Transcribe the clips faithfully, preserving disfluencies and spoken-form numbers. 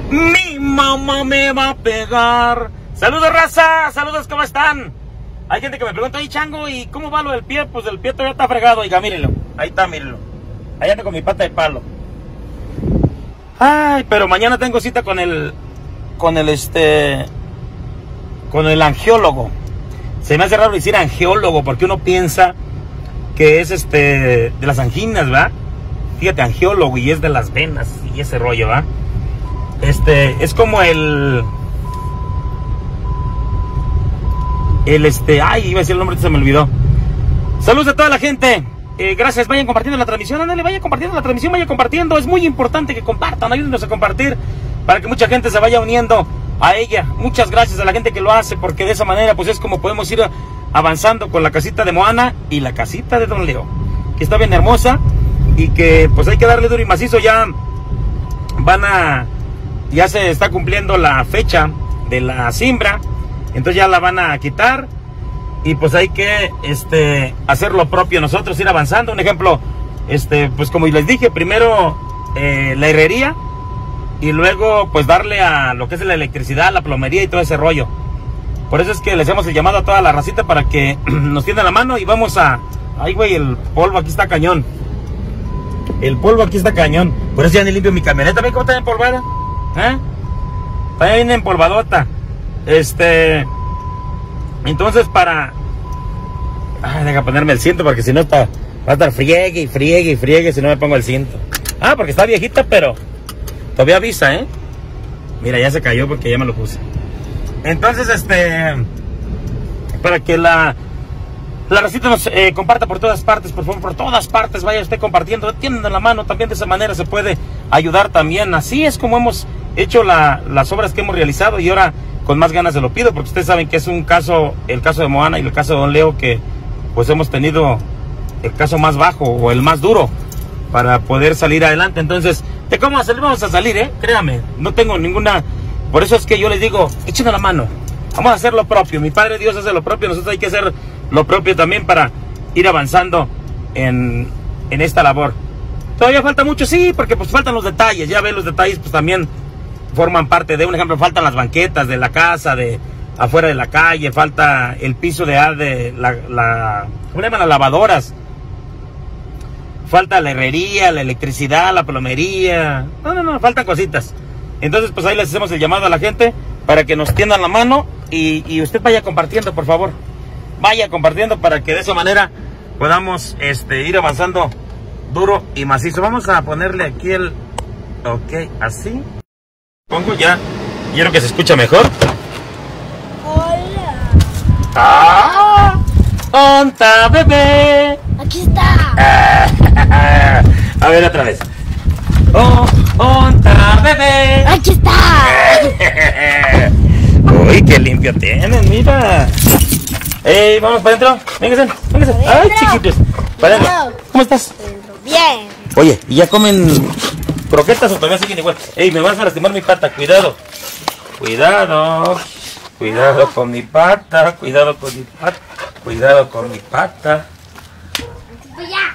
Mi mamá me va a pegar. Saludos, raza, saludos, ¿cómo están? Hay gente que me pregunta, ay, Chango, ¿y cómo va lo del pie? Pues el pie todavía está fregado. Oiga, mírenlo, ahí está, mírenlo. Ahí ando con mi pata de palo. Ay, pero mañana tengo cita con el, con el este, con el angiólogo. Se me hace raro decir angiólogo porque uno piensa que es este, de las anginas, ¿va? Fíjate, angiólogo, y es de las venas y ese rollo, ¿va? Este, es como el, el este, ay, iba a decir el nombre, se me olvidó. Saludos a toda la gente. Eh, gracias, vayan compartiendo la transmisión, ándale, vayan compartiendo la transmisión, vayan compartiendo, es muy importante que compartan, ayúdenos a compartir para que mucha gente se vaya uniendo a ella. Muchas gracias a la gente que lo hace, porque de esa manera pues es como podemos ir avanzando con la casita de Moana y la casita de Don Leo, que está bien hermosa y que pues hay que darle duro y macizo. Ya van a, ya se está cumpliendo la fecha de la siembra, entonces ya la van a quitar. Y pues hay que este, hacer lo propio nosotros, ir avanzando. Un ejemplo, este, pues como les dije, primero eh, la herrería y luego pues darle a lo que es la electricidad, la plomería y todo ese rollo. Por eso es que les hacemos el llamado a toda la racita para que nos tiendan la mano y vamos a... Ay, güey, el polvo aquí está cañón. El polvo aquí está cañón. Por eso ya ni limpio mi camioneta. ¿Ven cómo está empolvada? ¿Eh? Está bien empolvadota. Este... Entonces para... Ay, deja ponerme el cinto porque si no está... Va a estar friegue y friegue y friegue si no me pongo el cinto. Ah, porque está viejita, pero... Todavía avisa, ¿eh? Mira, ya se cayó porque ya me lo puse. Entonces, este... Para que la... La racita nos eh, comparta por todas partes, por favor, por todas partes. Vaya usted compartiendo, tienen en la mano. También de esa manera se puede ayudar también. Así es como hemos hecho la, las obras que hemos realizado y ahora... Con más ganas se lo pido, porque ustedes saben que es un caso, el caso de Moana y el caso de Don Leo, que pues hemos tenido el caso más bajo o el más duro para poder salir adelante. Entonces, ¿de cómo salir? Vamos a salir, ¿eh? Créame, no tengo ninguna... Por eso es que yo les digo, échenle la mano, vamos a hacer lo propio. Mi Padre Dios hace lo propio, nosotros hay que hacer lo propio también para ir avanzando en, en esta labor. ¿Todavía falta mucho? Sí, porque pues faltan los detalles, ya ven los detalles, pues también... forman parte de, un ejemplo, faltan las banquetas de la casa, de afuera de la calle, falta el piso de, de la, la, ¿cómo le llaman? Las lavadoras, falta la herrería, la electricidad, la plomería, no, no, no, faltan cositas. Entonces, pues ahí les hacemos el llamado a la gente para que nos tiendan la mano y, y usted vaya compartiendo, por favor, vaya compartiendo para que de esa manera podamos este, ir avanzando duro y macizo. Vamos a ponerle aquí el, ok, así. Pongo ya, quiero que se escucha mejor. Hola. ¡Ah! ¡Onta, bebé! Aquí está. Ah, a ver otra vez. ¡Oh, onta, bebé! Aquí está. Uy, qué limpio tienen, mira. Ey, vamos para adentro. Vénganse, vénganse. Ay, chiquitos. Para adentro. ¿Cómo estás? Bien. Oye, ¿y ya comen croquetas o todavía siguen igual? Ey, me vas a lastimar mi pata, cuidado. Cuidado. Cuidado con mi pata, cuidado con mi pata, cuidado con mi pata. Pues ya.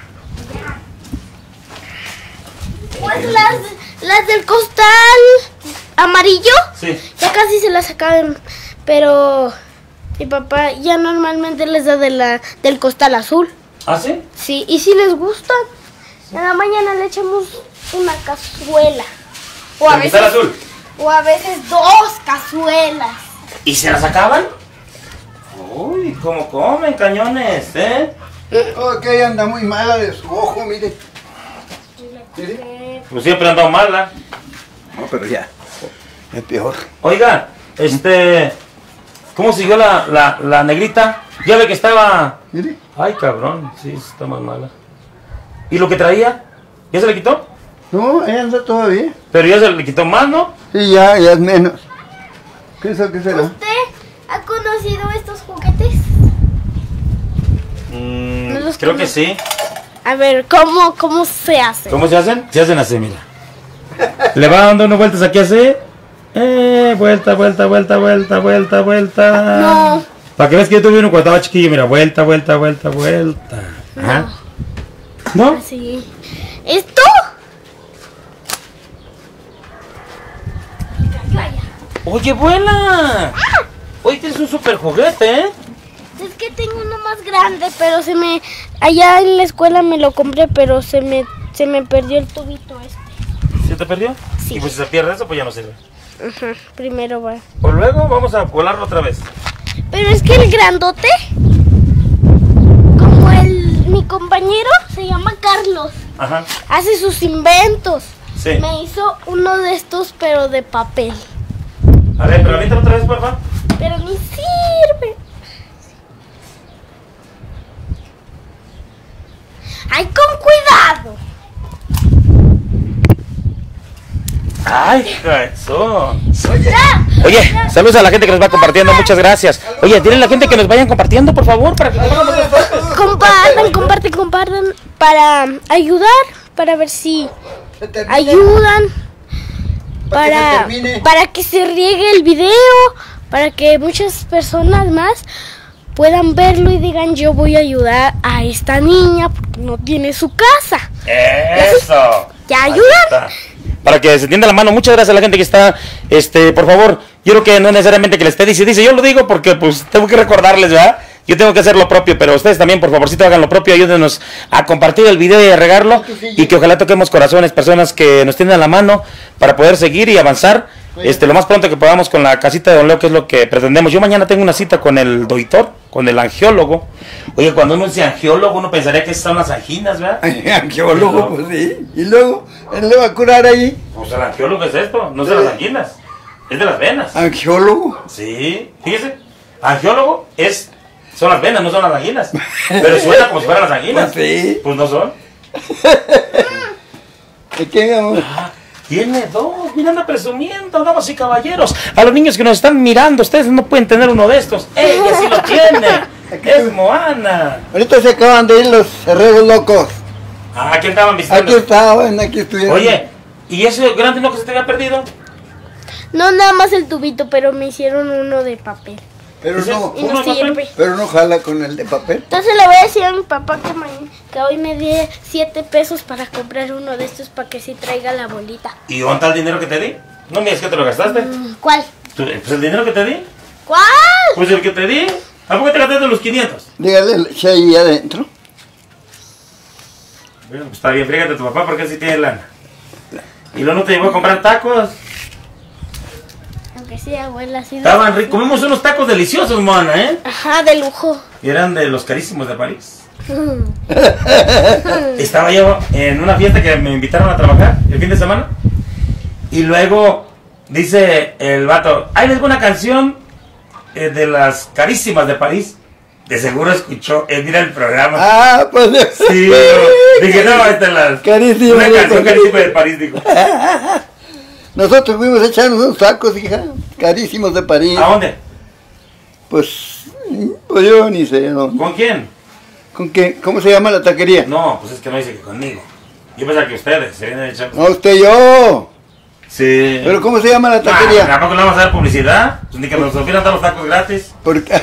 Pues las, las del costal amarillo, Sí. ya casi se las acaban, pero mi papá ya normalmente les da de la, del costal azul. ¿Ah, sí? Sí, y si les gustan, en la mañana le echamos una cazuela. O a ¿El costal veces, azul? o a veces dos cazuelas. ¿Y se las acaban? Uy, ¿cómo comen, cañones, eh? Ok, anda muy mala de su ojo, mire. Mire. Pues siempre han dado mala. No, pero ya. Es peor. Oiga, este... ¿Cómo siguió la, la, la negrita? Ya ve que estaba... Mire. Ay, cabrón, sí, está más mala. ¿Y lo que traía? ¿Ya se le quitó? No, ella anda todavía. Pero ya se le quitó más, ¿no? Sí, ya, ya es menos. ¿Qué es eso? ¿Qué será? ¿Usted ha conocido estos juguetes? Mm, No los creo que conozco. sí. A ver, ¿cómo, cómo se hace? ¿Cómo se hacen? Se hacen así, mira. Le va dando unas vueltas aquí así. Eh, vuelta, vuelta, vuelta, vuelta, vuelta, vuelta. No. Para que veas que yo tuve uno cuando estaba chiquillo, mira, vuelta, vuelta, vuelta, vuelta. Ajá. ¿No? Así. ¿Esto? Oye, vuela. Oye, tienes un super juguete, ¿eh? Es que tengo uno más grande, pero se me... Allá en la escuela me lo compré, pero se me, se me perdió el tubito este. ¿Se te perdió? Sí. Y pues si se pierde eso, pues ya no sirve. Ajá, primero va. Pues luego vamos a volarlo otra vez. Pero es que el grandote, como el mi compañero, se llama Carlos. Ajá. Hace sus inventos. Sí. Me hizo uno de estos, pero de papel. A ver, pero aviéntalo otra vez, por favor. Pero ni sirve. ¡Ay, con cuidado! Ay, eso. ¡Ya! Oye, saludos a la gente que nos va compartiendo, muchas gracias. Oye, dile a la gente que nos vayan compartiendo, por favor, para que nos hagan otras partes. Compartan, comparten, compartan para ayudar, para ver si Se termina. ayudan, Para que se para, termine. para que se riegue el video, para que muchas personas más puedan verlo y digan yo voy a ayudar a esta niña porque no tiene su casa. Eso. ¿Ya Ahí ayudan? está. Para que se tienda la mano, muchas gracias a la gente que está, este, por favor, yo creo que no es necesariamente que les esté dice, dice, yo lo digo porque pues tengo que recordarles, ¿verdad? Yo tengo que hacer lo propio, pero ustedes también, por favorcito, hagan lo propio, ayúdenos a compartir el video y a regarlo, y que ojalá toquemos corazones, personas que nos tiendan la mano para poder seguir y avanzar, este, lo más pronto que podamos con la casita de Don Leo, que es lo que pretendemos. Yo mañana tengo una cita con el doctor, con el angiólogo. Oye, cuando uno dice angiólogo, uno pensaría que son las anginas, ¿verdad? Angiólogo, pues sí. Y luego, él le va a curar ahí. Pues el angiólogo es esto, no es de las anginas, es de las venas. Angiólogo. Sí, fíjese, angiólogo es, son las venas, no son las anginas. Pero suena como si fueran las anginas. Pues sí. Pues no son. ¿De qué, mi amor? Ah, tiene dos, mira, anda presumiendo, damas y caballeros. A los niños que nos están mirando, ustedes no pueden tener uno de estos. Ella sí lo tiene. Es Moana. Ahorita se acaban de ir los herreros locos. Ah, aquí andaban visitando. Aquí estaban, aquí estuvieron. Oye, ¿y ese grande no que se te había perdido? No nada más el tubito, pero me hicieron uno de papel. Pero ¿Ese no, Y ¿Uno no de papel? sirve. pero no jala con el de papel. Entonces le voy a decir a mi papá que, ma- que hoy me dé siete pesos para comprar uno de estos para que sí traiga la bolita. ¿Y dónde está el dinero que te di? No me digas que te lo gastaste. Mm, ¿Cuál? Tú- Pues el dinero que te di. ¿Cuál? Pues el que te di. ¿A poco te gastaste los quinientos? Dígale, si ahí adentro. Bueno, pues está bien, frígate a tu papá porque él sí tiene lana. ¿Y luego no te llevó a comprar tacos? Aunque sí, abuela, así de... Estaban ricos. Comimos unos tacos deliciosos, Moana, ¿eh? Ajá, de lujo. Y eran de los carísimos de París. Estaba yo en una fiesta que me invitaron a trabajar el fin de semana. Y luego dice el vato, ahí les voy una canción eh, de las carísimas de París. De seguro escuchó, eh, mira el programa. Ah, pues. Sí, pero dije, no, esta es la Carísima una de canción París. carísima de París, dijo. Nosotros fuimos a echarnos unos tacos, hija. Carísimos de París. ¿A dónde? Pues, pues yo ni sé, ¿no? ¿Con quién? ¿Con qué? ¿Cómo se llama la taquería? No, pues es que no dice que conmigo. Yo pensaba que ustedes se vienen a echar. No, usted yo. Sí. ¿Pero cómo se llama la Ah, taquería? ¿tampoco le vamos a dar publicidad? Pues ni que nos hubieran dado los tacos gratis. Porque...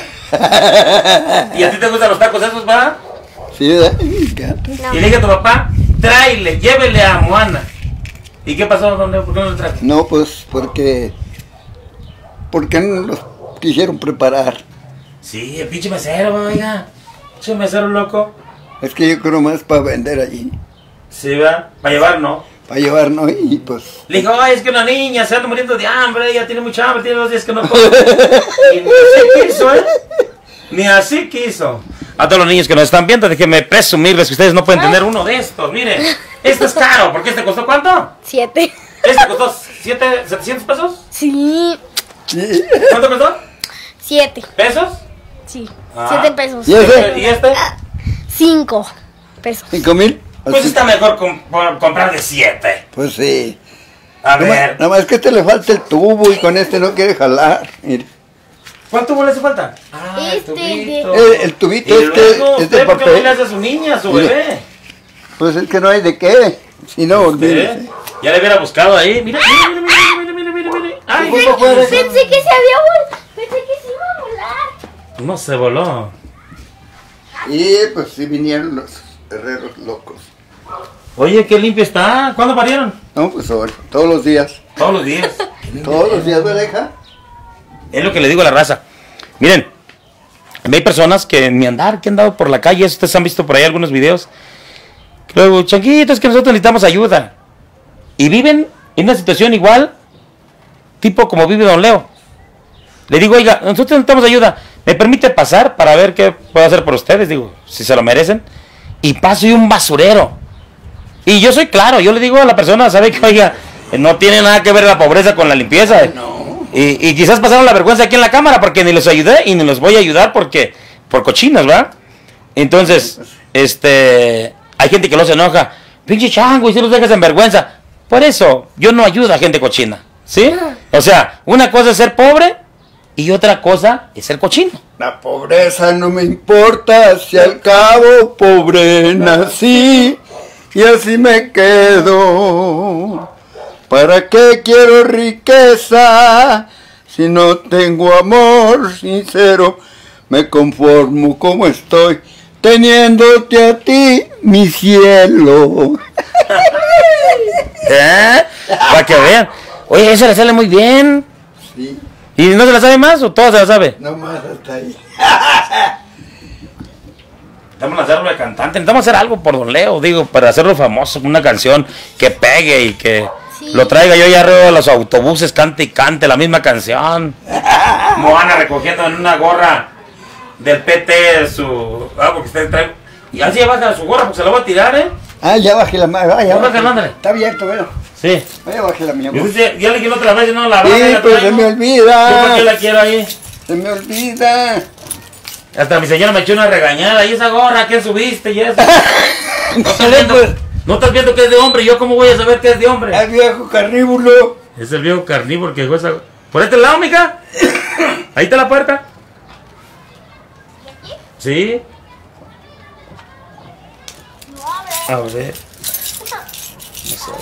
¿Y a ti te gustan los tacos esos, va? Sí, ¿verdad? Me encanta. No. Y le dije a tu papá, tráele, llévele a Moana. ¿Y qué pasó? ¿Dónde? ¿Por qué no lo traje? No, pues porque... Porque no los quisieron preparar. Sí, el pinche mesero, oiga. Pinche mesero loco. Es que yo creo más para vender allí. Sí, va. Para llevar, no. Para llevar, ¿no? Y pues... Le dijo, ay, es que una niña se anda muriendo de hambre, ella tiene mucha hambre, tiene dos días que no come. Y ni así quiso, ¿eh? Ni así quiso. A todos los niños que nos están viendo, déjenme presumirles que ustedes no pueden tener uno de estos. Miren, este es caro, porque este costó ¿cuánto? Siete. Este costó siete, setecientos pesos. Sí, Sí. ¿Cuánto costó? siete. ¿Pesos? Sí, Ah. siete pesos. ¿Y ese? ¿Y este? Cinco pesos. ¿Cinco mil? Pues está mejor com- por comprar de siete. Pues sí. A Nada más, ver, nada más que este le falta el tubo y con este no quiere jalar. Mire. ¿cuánto le hace falta? Ah, el Este tubito. El, el Y tubito luego, este es ¿usted de por qué no le papel. hace a su niña, a su Mire. bebé? Pues es que no hay de qué. Si no, olvídese. ¿Eh? Ya le hubiera buscado ahí. Mira, mira, mira, mira, mira, mira, mira. Ay, ¿Cómo puede Pensé que se había volado. Pensé que se iba a volar. no se voló. Y pues sí vinieron los herreros locos. Oye, qué limpio está. ¿Cuándo parieron? No, pues ahora, todos los días. Todos los días. Todos los días, ¿verdad, hija? Es lo que le digo a la raza. Miren, hay personas que en mi andar, que han dado por la calle, ustedes han visto por ahí algunos videos. Luego, changuitos, que nosotros necesitamos ayuda. Y viven en una situación igual, tipo como vive don Leo. Le digo, oiga, nosotros necesitamos ayuda. ¿Me permite pasar para ver qué puedo hacer por ustedes? Digo, si se lo merecen. Y paso y un basurero. Y yo soy claro, yo le digo a la persona, ¿sabe que, oiga, no tiene nada que ver la pobreza con la limpieza? No. Y, y quizás pasaron la vergüenza aquí en la cámara porque ni los ayudé y ni los voy a ayudar porque por cochinos, ¿verdad? Entonces, este, hay gente que los enoja. Pinche chango, y si los dejas en vergüenza. Por eso, yo no ayudo a gente cochina, ¿sí? O sea, una cosa es ser pobre y otra cosa es ser cochino. La pobreza no me importa, si al cabo pobre nací y así me quedo. ¿Para qué quiero riqueza si no tengo amor sincero? Me conformo como estoy, teniéndote a ti, mi cielo. ¿Eh? Para que vean. Oye, eso le sale muy bien. Sí. ¿Y no se la sabe más o todo se la sabe? No más hasta ahí. Necesitamos hacerlo de cantante, necesitamos hacer algo por don Leo, digo, para hacerlo famoso, una canción que pegue y que sí. Lo traiga yo ya arriba de los autobuses, cante y cante la misma canción. Moana recogiendo en una gorra del P T su... Ah, porque usted trae... Y así ya baja su gorra porque se la voy a tirar, ¿eh? Ah, ya bajé la mano. Ah, ya ¿Cómo bajé. bajé? Está abierto, veo. Sí. Ya bajé la mía. Yo dice, ya le quiero otra vez y no la baja. Sí, pues se me olvida. ¿Yo por qué la quiero ahí? Se me olvida. Hasta mi señora me echó una regañada. ¿Y esa gorra qué subiste y eso? ¿No estás viendo, Pues, no estás viendo que es de hombre? ¿Yo cómo voy a saber que es de hombre? el viejo carnívoro. Es el viejo carnívoro que dejó esa... ¿Por este lado, mija? Ahí está la puerta. ¿Sí? A ver. No sé.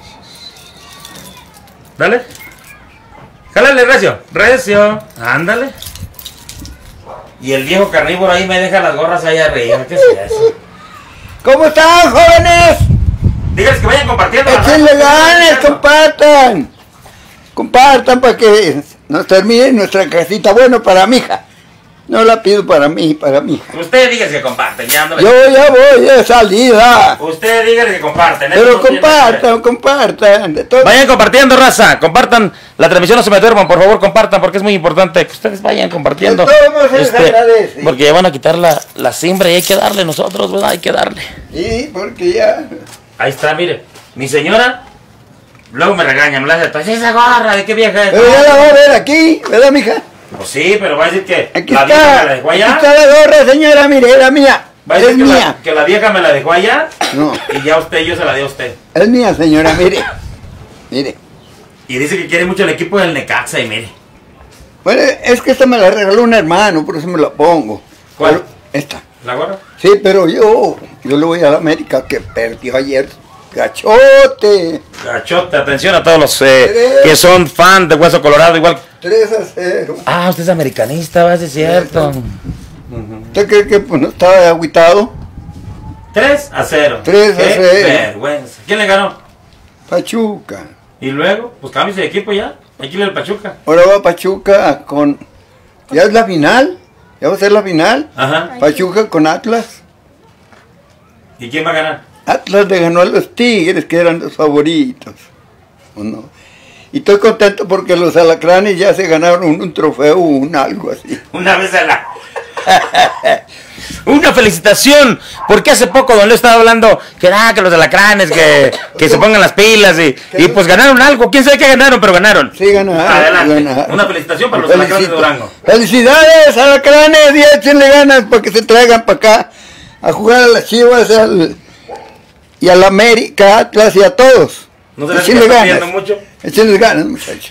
Dale. Jálale, recio. Recio. Ándale. Y el viejo carnívoro ahí me deja las gorras ahí arriba. ¿Qué es eso? ¿Cómo están, jóvenes? Díganles que vayan compartiendo. la Échenle raza, ganas, compartan. Compartan para que nos termine nuestra casita. Bueno, para mi hija. No la pido para mí, para mi hija. Usted díganle que comparten. Ya no le... Yo ya voy de salida. Usted díganle que comparten. eso Pero no tiene nada que ver. compartan, compartan. De todo. Vayan compartiendo, raza. Compartan la transmisión, no se me duerman, por favor, compartan, porque es muy importante que ustedes vayan compartiendo. De todos modos se les agradece. Porque ya van a quitar la, la siembra y hay que darle nosotros, ¿verdad? Hay que darle. Sí, porque ya. Ahí está, mire. Mi señora, luego me regaña, me la hace, pues esa gorra, ¿de qué vieja es? Pero ya la va a ver aquí, ¿verdad, mija? Pues sí, pero va a decir que Aquí la vieja me la está. dejó Aquí allá. está la gorra, señora, mire, es la mía. Va a Es decir que mía. la, que la vieja me la dejó allá. No, Y ya usted, yo se la di a usted. es mía, señora, mire. Mire. Y dice que quiere mucho el equipo del Necaxa y mire. Bueno, es que esta me la regaló un hermano, por eso me la pongo. ¿Cuál? Pero esta. ¿La gorra? Sí, pero yo, yo le voy a la América que perdió ayer. Gachote. Gachote, atención a todos los eh, Tres. que son fan de Hueso Colorado, igual. tres a cero. Ah, usted es americanista, va a ser cierto. ¿Usted cree que pues, no estaba agüitado? tres a cero. tres a Qué cero. vergüenza. ¿Quién le ganó? Pachuca. Y luego, pues cámbiese de equipo ya. Hay que ir al Pachuca. Ahora va Pachuca con... ¿Ya es la final? ¿Ya va a ser la final? Ajá. Pachuca con Atlas. ¿Y quién va a ganar? Atlas le ganó a los Tigres, que eran los favoritos. ¿O no? Y estoy contento porque los alacranes ya se ganaron un, un trofeo, un algo así. Una vez a la... Una felicitación, porque hace poco don Leo estaba hablando que nada, que los alacranes, que, que se pongan las pilas y, y pues ganaron algo. ¿Quién sabe qué ganaron? Pero ganaron. Sí, ganaron. Adelante. ganaron. Una felicitación para los alacranes de Durango. Felicidades, alacranes, y échenle ganas para que se traigan para acá a jugar a las Chivas al, y a la América, Atlas y a todos. ¿No se les Échenle está ganas. pidiendo mucho? Échenle ganas, muchachos.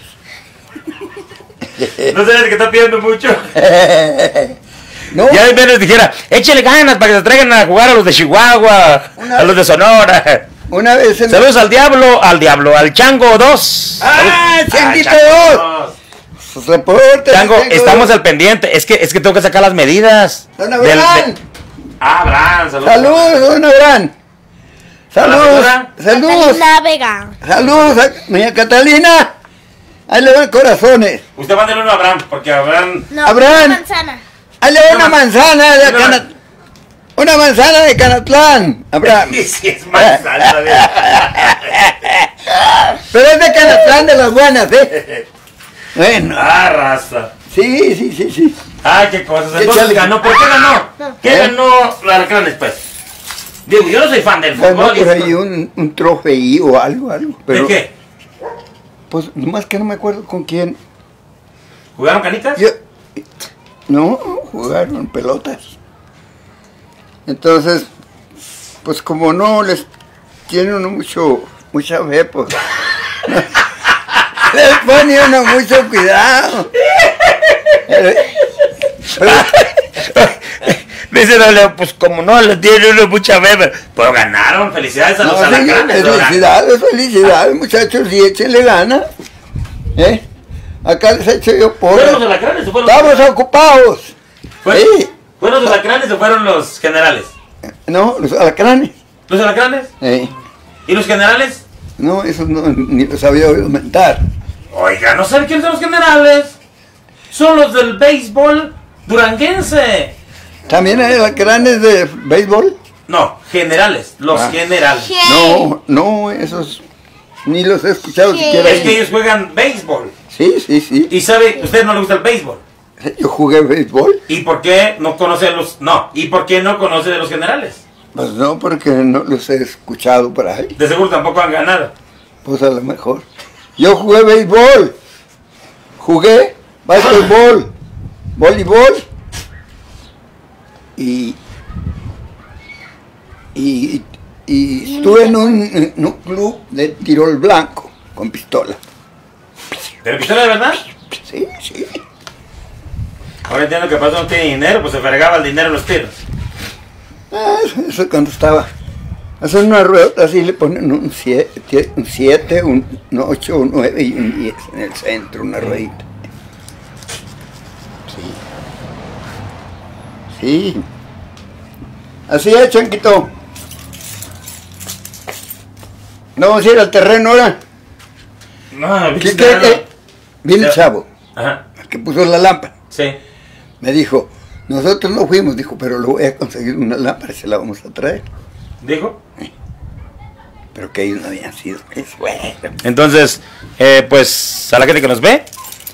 ¿No se les que está pidiendo mucho? No, Ya de menos dijera, échale ganas para que se traigan a jugar a los de Chihuahua, Una a los de Sonora. una vez en... Saludos al Diablo, al Diablo, al Chango dos. ¡Ah, Saludos- Changuito Chango dos! Reporte. Chango, tengo- estamos al pendiente. Es que, es que tengo que sacar las medidas. Don Del- Abraham. de- Ah, Abraham, saludos. Saludos, don Abraham. Saludos, señora. saludos, Catalina Vega. saludos a doña Catalina. Ahí le van corazones. Usted mándele uno a Abraham, porque Abraham... No, Abraham. una manzana. Ahí le va una Una man- manzana de una Cana- man- Una manzana de Canatlán, Abraham. Sí, sí, es manzana. de- Pero es de Canatlán de las buenas, ¿eh? Bueno, Ah, raza. sí, sí, sí, sí. Ay, qué cosas. ¿Qué Entonces chale? ganó. ¿Por qué ganó? ¿Qué ¿Eh? ganó la Alacranes, pues? Digo, yo no soy fan del Ganó fútbol. y por esto- ahí un, un trofeo o algo, algo. Pero, ¿De qué? Pues nomás que no me acuerdo con quién. ¿Jugaron canicas? Yo, no, jugaron pelotas. Entonces, pues como no les tiene uno mucho, mucha fe, pues les pone uno mucho cuidado. Dice, no, Leo, pues como no le tiene uno mucha bebé. Pero ganaron, felicidades a No, los sí, Alacranes. ¿no? felicidades, felicidades, muchachos, y échenle gana. ¿Eh? Acá les echo yo por. ¿Fueron los Alacranes o fueron Estamos los ocupados. ¿Fueron, Sí. ¿Fueron los Alacranes o fueron los generales? No, los alacranes. ¿Los Alacranes? Eh, ¿Y los generales? No, eso no, ni los había oído mentar. Oiga, ¿no sabe quiénes son los generales? Son los del béisbol duranguense. ¿También hay alacranes de béisbol? No, generales, los Ah. generales. ¿Qué? No, no, esos ni los he escuchado ¿Qué? siquiera. Es que ellos juegan béisbol. Sí, sí, sí. Y sabe, usted no le gusta el béisbol. Yo jugué béisbol. ¿Y por qué no conoce a los... No, ¿y por qué no conoce de los generales? Pues no, porque no los he escuchado por ahí. De seguro tampoco han ganado. Pues a lo mejor. Yo jugué béisbol. Jugué básquetbol, voleibol y, y, y estuve en un, en un club de tiro al blanco con pistola. ¿De la pistola de verdad? Sí, sí. Ahora entiendo que pasó no tiene dinero, pues se fregaba el dinero en los tiros. Ah, eso cuando estaba. Hacen una rueda así, le ponen un siete, un, siete, un ocho, un nueve y un diez en el centro, una ruedita. Sí. Sí. Así es, Chanquito. No vamos a ir al terreno ahora. No, ¿Qué, ¿viste? qué, qué? Viene el Ya. chavo, Ajá, el que puso la lámpara. sí. Me dijo, nosotros no fuimos, dijo, pero lo voy a conseguir una lámpara y se la vamos a traer. ¿Dijo? Pero que ellos no habían sido. Es bueno. Entonces, eh, pues a la gente que nos ve,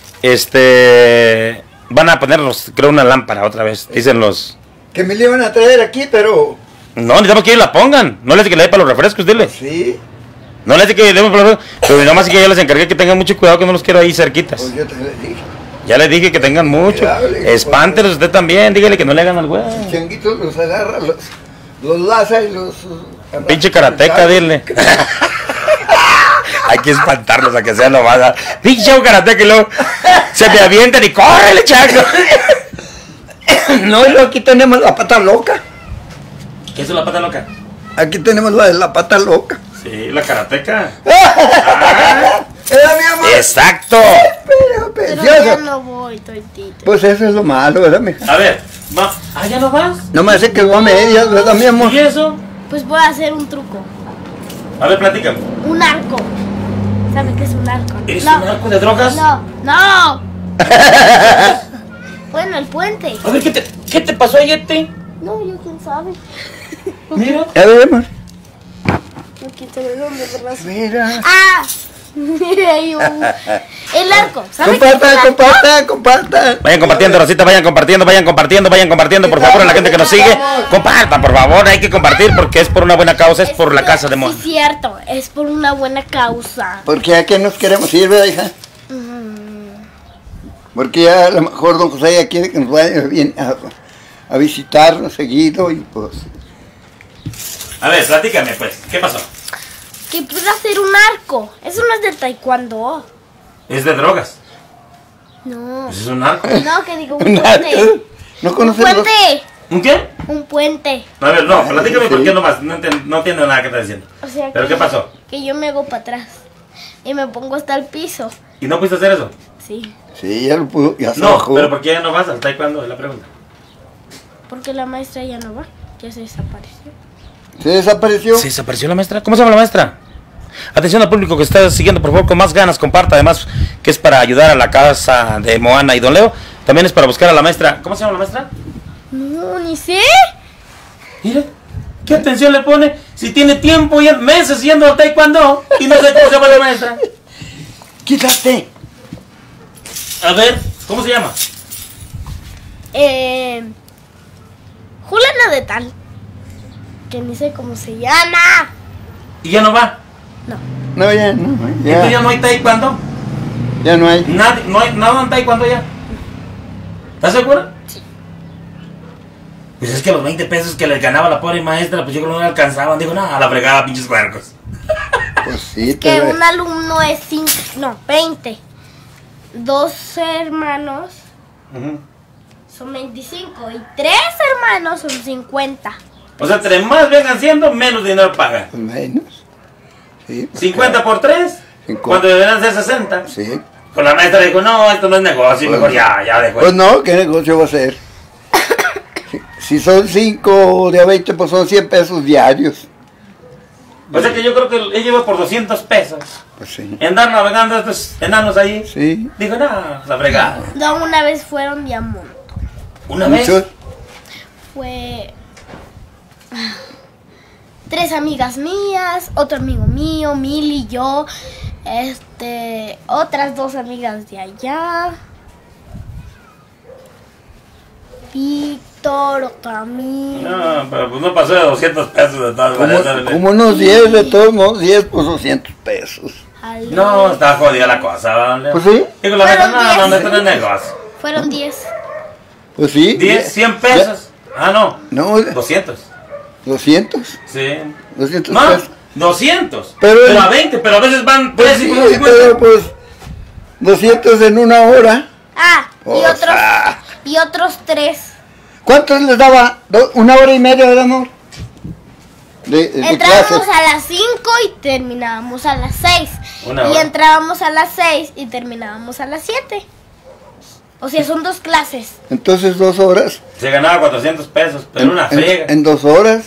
este, van a ponernos, creo, una lámpara otra vez. Dicen los... Que me le iban a traer aquí, pero... No, necesitamos que ellos la pongan. No les dice que le dé para los refrescos, dile. Sí, No les dice que le demos para los refrescos. Pero nomás sí que yo les encargué que tengan mucho cuidado, que no los quiero ahí cerquitas. pues yo te lo dije. Ya les dije que tengan mucho. Cuidado, le digo, Espántelos usted también, dígale que no le hagan al güey. El changuito los agarra, los, los laza y los... uh, Pinche karateca, dile. Hay que espantarlos a que sea nomás. Pinche karateca y luego se me avientan y córrele, chaco. No, y luego aquí tenemos la pata loca. ¿Qué es la pata loca? Aquí tenemos la de la pata loca. Sí, la karateca. Era mi amor. Exacto. Pero, Pero preciosa. ya no voy, tontito. Pues eso es lo malo, ¿verdad, mija? A ver, va. Ah, ¿ya no vas? No me hace que voy a medias, ¿verdad, mi amor? ¿Y eso? Pues voy a hacer un truco. A ver, platícame. Un arco. ¿Sabe qué es un arco? ¿Eres No. un arco de drogas? No, no. Bueno, el puente. A ver, ¿qué te, qué te pasó ayer, te? No, yo quién sabe. Mira. A ver, amor. No quién sabe dónde, ¿verdad? Mira. Ah. Hay un- El arco. ¿Sabe qué es el Compartan, arco? compartan, compartan. Vayan compartiendo, Rosita, vayan compartiendo, vayan compartiendo, vayan compartiendo, por favor, a la gente que nos sigue. Compartan, por favor, hay que compartir porque es por una buena causa, es por la casa de Sí, Mon. es cierto, es por una buena causa. Porque a qué nos queremos ir, ¿verdad, hija? Porque ya a lo mejor don José ya quiere que nos vaya bien a, a visitarnos seguido y pues... A ver, platícame, pues, ¿qué pasó? Que puede hacer un arco. Eso no es del taekwondo. Es de drogas. No. Pues es un arco. No, que digo un puente. ¿No Un conoces los...? puente. ¿Un qué? Un puente. A ver, no, platícame Sí. por qué nomás, no entiendo, no entiendo nada que estás diciendo. O sea, ¿Pero que- qué pasó? Que yo me hago para atrás. Y me pongo hasta el piso. ¿Y no pudiste hacer eso? Sí. Sí, ya lo pudo, ya se No, bajó. pero ¿por qué ya no vas al taekwondo? Es la pregunta. Porque la maestra ya no va. Ya se desapareció. ¿Se desapareció? ¿Se desapareció la maestra? ¿Cómo se llama la maestra? Atención al público que está siguiendo, por favor, con más ganas, comparta. Además, que es para ayudar a la casa de Moana y Don Leo. También es para buscar a la maestra. ¿Cómo se llama la maestra? No, ni sé. Mire, ¿qué atención le pone? Si tiene tiempo y meses yendo al taekwondo y no sé cómo se llama la maestra. Quítate. A ver, ¿cómo se llama? Eh, Juliana de tal. Que ni sé cómo se llama. ¿Y ya no va? No. No, ya no. ¿Entonces ya Ya, no hay taekwondo? ya no hay. Nadie, no hay nada en taekwondo ya. ¿Estás segura? Sí. Pues es que los veinte pesos que les ganaba la pobre maestra, pues yo creo que no le alcanzaban. Digo, no, a la fregada, pinches cuercos. Pues sí, Que te un alumno es cinco, no, veinte. Dos hermanos son veinticinco y tres hermanos son cincuenta. O sea, entre más vengan siendo, menos dinero pagan. menos. Sí, pues, cincuenta por tres, Cinco. cuando deberían ser sesenta. Sí. Pues la maestra dijo, no, esto no es negocio, Pues- mejor ya, ya dejó. Pues no, ¿qué negocio va a ser? Si, si son cinco de a veinte, pues son cien pesos diarios. O sea que yo creo que él lleva por doscientos pesos. Pues sí. En andar navegando estos enanos ahí. Sí. Dijo, no, la fregada. No, una vez fueron diamantes. Una vez. Muchos. Fue ah, tres amigas mías, otro amigo mío, Mili, yo, este, otras dos amigas de allá, Víctor, otro amigo. No, pero pues no pasó de doscientos pesos de todas Como, maneras. como unos diez, de todos modos, diez por doscientos pesos. Ale- No, está jodida la cosa, ¿vale? Pues sí. Digo, la Fueron verdad, no, no, diez. esto no es negocio. Fueron diez. Pues sí. diez, cien pesos. Ah, no. No, doscientos. doscientos. Sí. doscientos Más, pesos. doscientos. Pero Pero, el- a veinte, pero a veces van Pues tres y sí, uno cincuenta. pero pues doscientos en una hora. Ah, y O otros, sea. y otros tres. ¿Cuántos les daba? Do- ¿Una hora y media, verdad, amor? De, de Entrábamos clase. a las cinco y terminábamos a las seis. Una Y hora. entrábamos a las seis y terminábamos a las siete. O sea, son dos clases. Entonces dos horas. Se ganaba cuatrocientos pesos, pero una En, friega. en dos horas.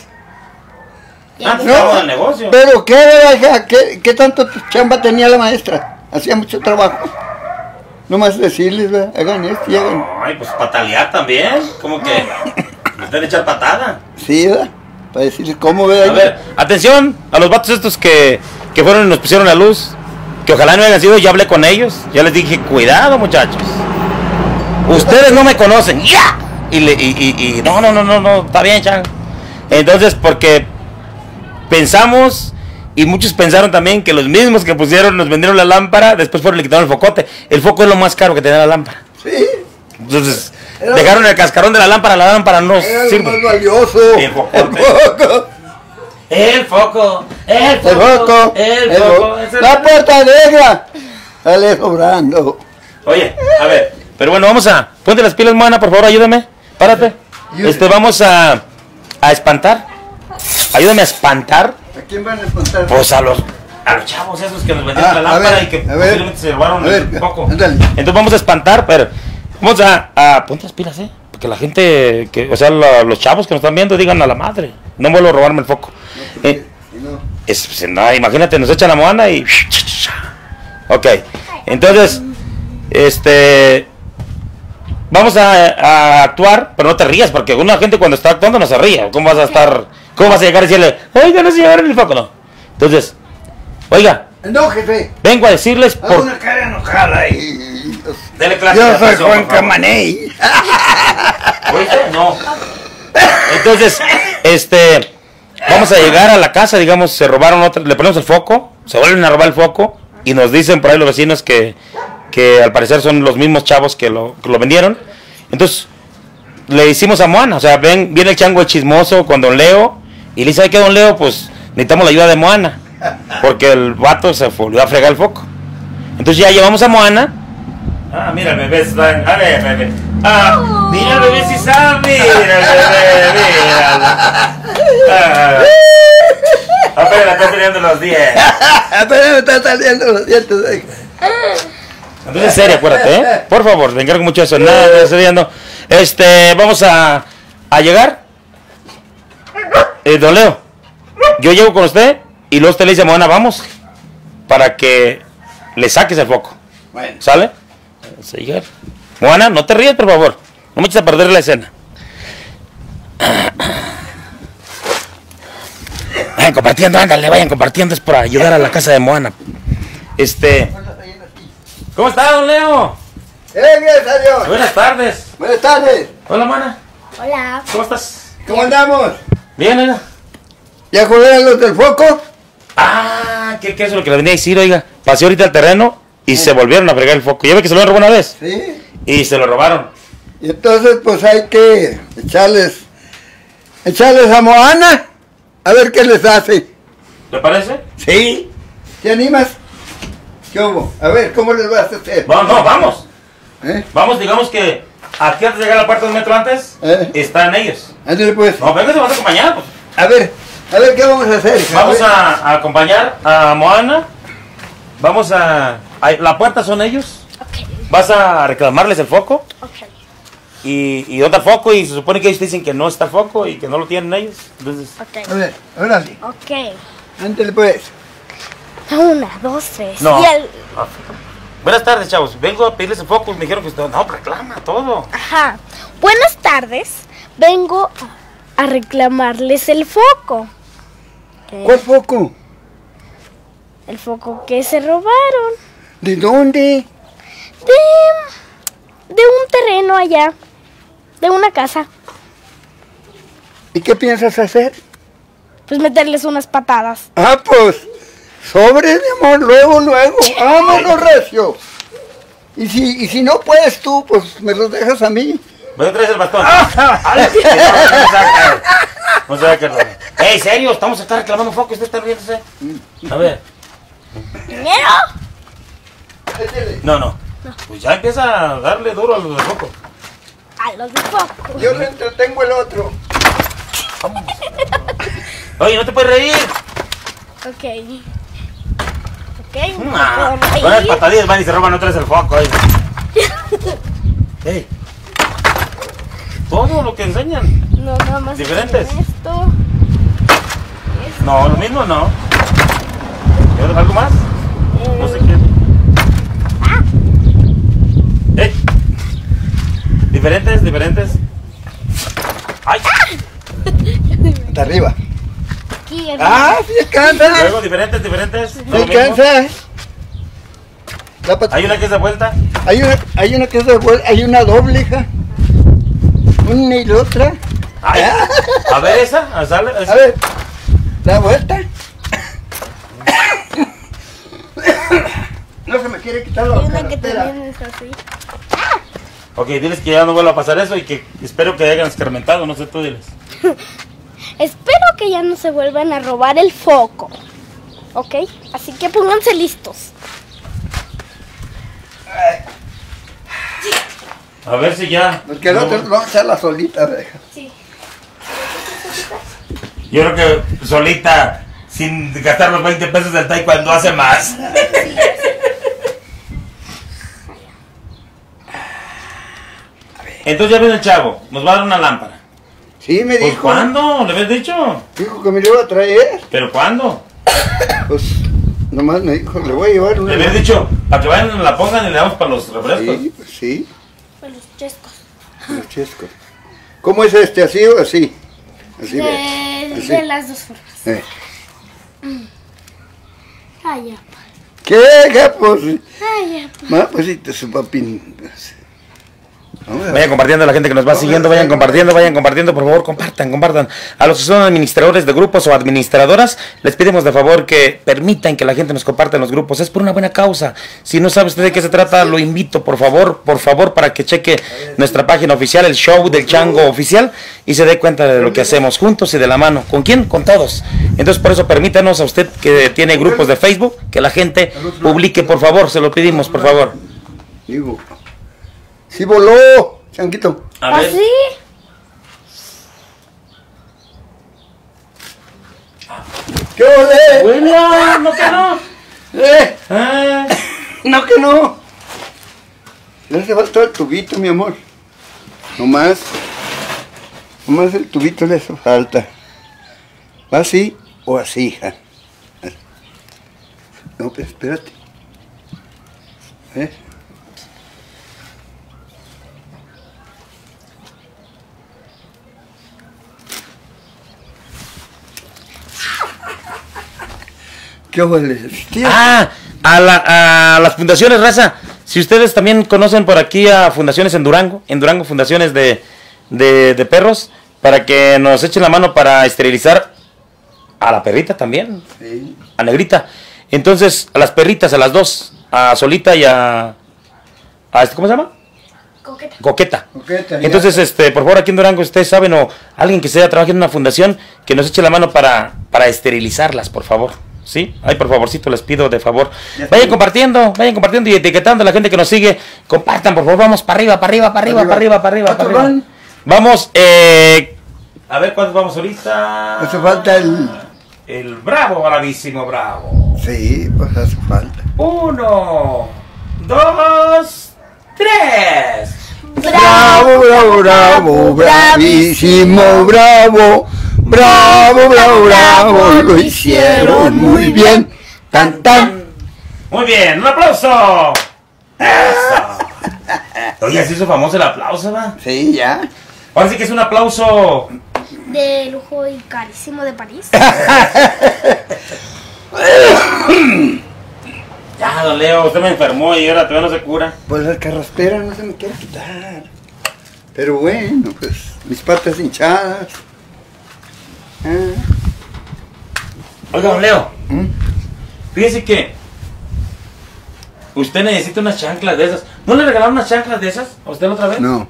Antes No, estábamos en el negocio. Pero qué, hija, ¿Qué, qué tanto chamba tenía la maestra? Hacía mucho trabajo. No más decirles, ¿verdad? Hagan esto y hagan. Ay, pues patalear también. Como que me están echar patada. Sí, ¿verdad? Para decirles cómo, ¿verdad? A ver, atención a los vatos estos que, que fueron y nos pusieron la luz. Que ojalá no hayan sido, ya hablé con ellos. Ya les dije, cuidado, muchachos. Ustedes no me conocen. ¡Ya! Y, le, y, y, y no, no, no, no, no, está bien, chan. Entonces, porque pensamos, y muchos pensaron también que los mismos que pusieron, nos vendieron la lámpara, después fueron y le quitaron el focote. El foco es lo más caro que tenía la lámpara. Sí, Entonces, Era- dejaron el cascarón de la lámpara, la lámpara no era lo sirve. más valioso. El focote. foco. El foco, el El foco, foco. el el foco. foco. es el- La puerta negra. Sale sobrando. Oye, a ver, pero bueno, vamos a... Ponte las pilas, Moana, por favor, ayúdame. Párate. Este, vamos a... A espantar. Ayúdame a espantar. ¿A quién van a espantar? Pues a los... A los chavos esos que nos vendieron Ah, la a lámpara ver, y que a ver, posiblemente se robaron a ver, el foco. ándale. Entonces vamos a espantar, pero... Vamos a... a ponte las pilas, ¿eh? Porque la gente... que O sea, la- los chavos que nos están viendo digan a la madre. No vuelvo a robarme el foco. Eh, Si no, Es, pues, no, imagínate, nos echan la Moana y... Ok, entonces, este... Vamos a, a actuar, pero no te rías, porque una gente cuando está actuando no se ríe. ¿Cómo vas a estar... ¿Cómo vas a llegar y decirle, oiga, no se llevaron el foco? No. Entonces, oiga, no, jefe. vengo a decirles Haz por... una cara enojada ahí. Dele clase de Yo soy actuación, Juan por favor. Camaney. ¿Oíste? No. Entonces, este... Vamos a llegar a la casa, digamos, se robaron otra, le ponemos el foco, se vuelven a robar el foco y nos dicen por ahí los vecinos que, que al parecer son los mismos chavos que lo, que lo vendieron. Entonces, le hicimos a Moana, o sea, ven, viene el chango el chismoso con Don Leo y le dice, ¿sabe qué, Don Leo? Pues necesitamos la ayuda de Moana, porque el vato se volvió a fregar el foco. Entonces ya llevamos a Moana. Ah, mira, el bebé está... A ver, bebé. Ah, mira, el bebé sí sabe. Mira, el bebé, mira. Ah, apenas está teniendo los diez. Apenas me están saliendo los dientes. eh. Entonces, en serio, acuérdate, ¿eh? Por favor, me encargo mucho de eso. Nada, no estoy viendo. Este, vamos a, a llegar. Eh, Don Leo, yo llego con usted y luego usted le dice a Moana, vamos. para que le saques el foco. Bueno. ¿Sale? Sí, Moana, no te rías, por favor. No me eches a perder la escena. Vayan compartiendo, ándale, vayan compartiendo. Es por ayudar a la casa de Moana. Este... ¿Cómo está, don Leo? ¡Eh, gracias a Dios! Buenas tardes. Buenas tardes. Hola, Moana. Hola. ¿Cómo estás? ¿Cómo andamos? Bien, oiga. ¿Ya jugaron los del foco? Ah, ¿qué, qué es lo que le venía a decir, oiga? Pasé ahorita al terreno y se volvieron a fregar el foco. ¿Ya ve que se lo robó una vez? Sí. Y se lo robaron. Y entonces pues hay que echarles, echarles a Moana, a ver qué les hace. ¿Le parece? Sí. ¿Te animas? ¿Qué hubo? A ver, ¿cómo les vas a hacer? Vamos, no, vamos. ¿Eh? Vamos, digamos que aquí antes de llegar a la puerta un metro antes, ¿Eh? están ellos. Ándale pues. No, venga, se van a acompañar. Pues. A ver, a ver qué vamos a hacer. Vamos ver. a, a acompañar a Moana. Vamos a, a... La puerta son ellos. Ok, Vas a reclamarles el foco. ok. Y, y dónde está el foco. Y se supone que ellos dicen que no está el foco y que no lo tienen ellos. Entonces... A Ok. ver, órale. Ok. Ándale pues. Una, dos, tres. No. Y el... Ah, buenas tardes, chavos. Vengo a pedirles el foco. Me dijeron que usted... No, reclama todo. Ajá. Buenas tardes. Vengo a reclamarles el foco. Eh, ¿Cuál foco? El foco que se robaron. ¿De dónde? De... De un terreno allá. De una casa. ¿Y qué piensas hacer? Pues meterles unas patadas. Ah, pues, sobre mi amor, luego, luego, vámonos recio. Y si, y si no puedes tú, pues me los dejas a mí. Voy a traer el bastón. Ay, sí, no, no se va a caer. No se va a caer. Ey, serio, estamos acá reclamando foco. Usted está riéndose. A ver. ¡Dinero! No, no. Pues ya empieza a darle duro a los de foco. A los de foco. Yo le entretengo el otro. Oye, no te puedes reír. Ok. Ok, no Ah, puedo con las reír. patadillas van y se roban otra vez el foco. Ey. Ey. Todo lo que enseñan. No, nada más. ¿Diferentes? tienen Esto. No, lo mismo no. ¿Quieres algo más? No sé qué. Ey. Diferentes, diferentes. Ay. Hasta arriba. Aquí, el- Ah, sí alcanza. Luego diferentes, diferentes. Sí No lo mismo. alcanza. La pat- Hay una que es de vuelta. Hay una, hay una que es de vuelta, hay una doble, hija. Una y la otra. Ay. A ver esa, a sale, esa. A ver, da vuelta. No se me quiere quitar la Hay una que carretera. también es así. Ok, diles que ya no vuelva a pasar eso y que espero que hayan escarmentado, no sé tú diles. Espero que ya no se vuelvan a robar el foco. ¿Ok? Así que pónganse listos. A ver si ya. Porque el otro vamos a echar la solita, deja. Sí. Yo creo que solita, sin gastar los veinte pesos del taekwondo, hace más. Entonces ya viene el chavo, nos va a dar una lámpara. Sí, me ¿Pues dijo. cuándo? ¿Le habías dicho? Dijo que me lo iba a traer. ¿Pero cuándo? Pues nomás me dijo, le voy a llevar Le una. habías dicho, para que vayan, la pongan y le damos para los refrescos. Sí, pues sí, Pues los chescos. los chescos. ¿Cómo es este? ¿Así o así? Así De, ve. Así. de las dos formas. Eh. Ay, ya. ¿Qué, hija? Pues, Ay, ya. ma, pues sí, te su papi. Vamos a Vayan compartiendo a la gente que nos va siguiendo, vayan compartiendo, vayan compartiendo, por favor, compartan, compartan. A los que son administradores de grupos o administradoras, les pedimos de favor que permitan que la gente nos comparta en los grupos. Es por una buena causa. Si no sabe usted de qué se trata, lo invito, por favor, por favor, para que cheque nuestra página oficial, el show del Chango oficial, y se dé cuenta de lo que hacemos juntos y de la mano. ¿Con quién? Con todos. Entonces, por eso, permítanos a usted que tiene grupos de Facebook, que la gente publique, por favor, se lo pedimos, por favor. Digo, sí voló, changuito. A ver. ¿Así? ¿Qué volé? Bueno, no que no. Eh, Ah, no que no. Le hace falta el tubito, mi amor. Nomás. Nomás el tubito le hace falta. ¿Va así o así, hija? No, pues espérate. ¿Eh? ¿Qué vale, tío? Ah, a, la, a las fundaciones, raza. Si ustedes también conocen por aquí a fundaciones en Durango, en Durango fundaciones de, de, de perros, para que nos echen la mano para esterilizar a la perrita también, Sí. a Negrita. Entonces, a las perritas, a las dos, a Solita y a... a este, ¿cómo se llama? Coqueta. Coqueta. Coqueta, ya. Entonces, este, por favor, aquí en Durango, ustedes saben, o alguien que sea trabaje en una fundación, que nos eche la mano para, para esterilizarlas, por favor. ¿Sí? Ay, por favorcito, les pido de favor. Ya Vayan está. compartiendo, vayan compartiendo y etiquetando a la gente que nos sigue. Compartan, por favor, vamos para arriba, para arriba, para arriba, para arriba, para arriba, para ¿Cuántos arriba. van? Vamos, eh... a ver, ¿cuántos vamos ahorita? Hace falta el... El bravo, bravísimo, bravo. Sí, pues hace falta. Uno, dos, tres. Bravo, bravo, bravo, bravísimo, bravo. Bravo, bravo, bravo, lo hicieron muy bien. Tan, tan. Muy bien, un aplauso. Eso. Oye, se hizo famoso el aplauso, ¿va? Sí, ya. Ahora sí que es un aplauso. De lujo y carísimo de París. Ya, don Leo, usted me enfermó y ahora todavía no se cura. Pues la carraspera no se me quiere quitar. Pero bueno, pues mis patas hinchadas. Ah. Oiga, don Leo, ¿Mm? fíjese que usted necesita unas chanclas de esas. ¿No le regalaron unas chanclas de esas a usted la otra vez? No.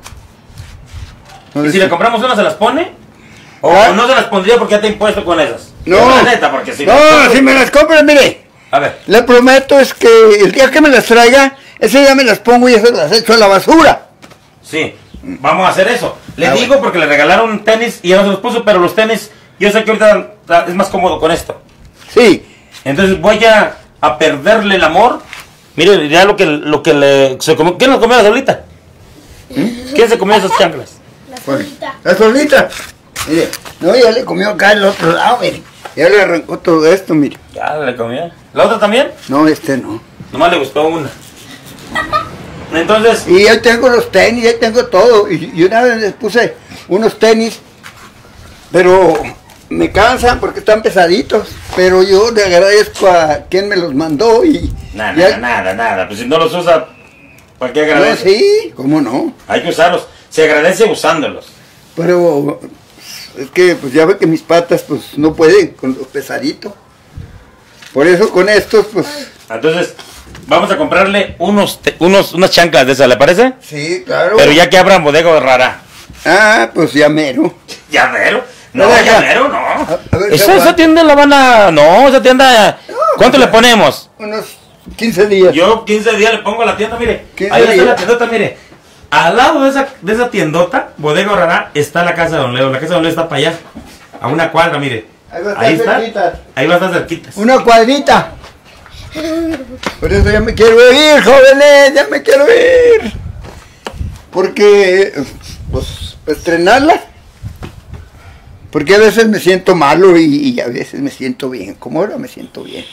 No, ¿Y si es- le compramos unas, se las pone? ¿O Ah. no se las pondría porque ya te impuesto con esas? No. La neta, porque si No, las- si me las compras, mire. A ver, Le prometo es que el día que me las traiga, ese día me las pongo y esas las echo a la basura. sí, vamos a hacer eso. Le Ah, digo bueno. porque le regalaron tenis y ya no se los puso, pero los tenis, yo sé que ahorita es más cómodo con esto. Sí. Entonces voy a, a perderle el amor. Mire, ya lo que, lo que le... Se comió, ¿quién lo comió la solita? ¿Quién se comió esas chanclas? La Pues, solita. la solita. Mire, no, ya le comió acá el otro lado, mire. Ya le arrancó todo esto, mire. Ya le comió. ¿La otra también? No, este no. Nomás le gustó una. Entonces, Y ahí tengo los tenis, ahí tengo todo. Y, y una vez les puse unos tenis, pero me cansan porque están pesaditos. Pero yo le agradezco a quien me los mandó y... nada, ya- nada, nada, nada. Pues si no los usa, ¿para qué No, agradece? sí, cómo no. Hay que usarlos. Se agradece usándolos. Pero es que pues ya ve que mis patas pues no pueden con lo pesadito. Por eso con estos pues... Entonces, vamos a comprarle unos, te- unos unas chanclas de esas, ¿le parece? Sí, claro. Pero ya que abran bodega rara. Ah, pues ya mero. ¿Llavero? No, No, ya. llavero, no. A- a ver, Esa, ya esa va. tienda la van a... No, esa tienda... ¿Cuánto le ponemos? Unos quince días. Yo quince días le pongo a la tienda, mire. quince Ahí está días. la tiendota, mire. Al lado de esa, de esa tiendota, bodega rara, está la casa de Don Leo. La casa de Don Leo está para allá. A una cuadra, mire. Ahí va a estar Ahí está. cerquita. Ahí va a estar cerquitas. Una cuadrita. Por eso ya me quiero ir, jóvenes, ya me quiero ir. Porque, pues, estrenarla. Porque a veces me siento malo y, y a veces me siento bien. Como ahora me siento bien.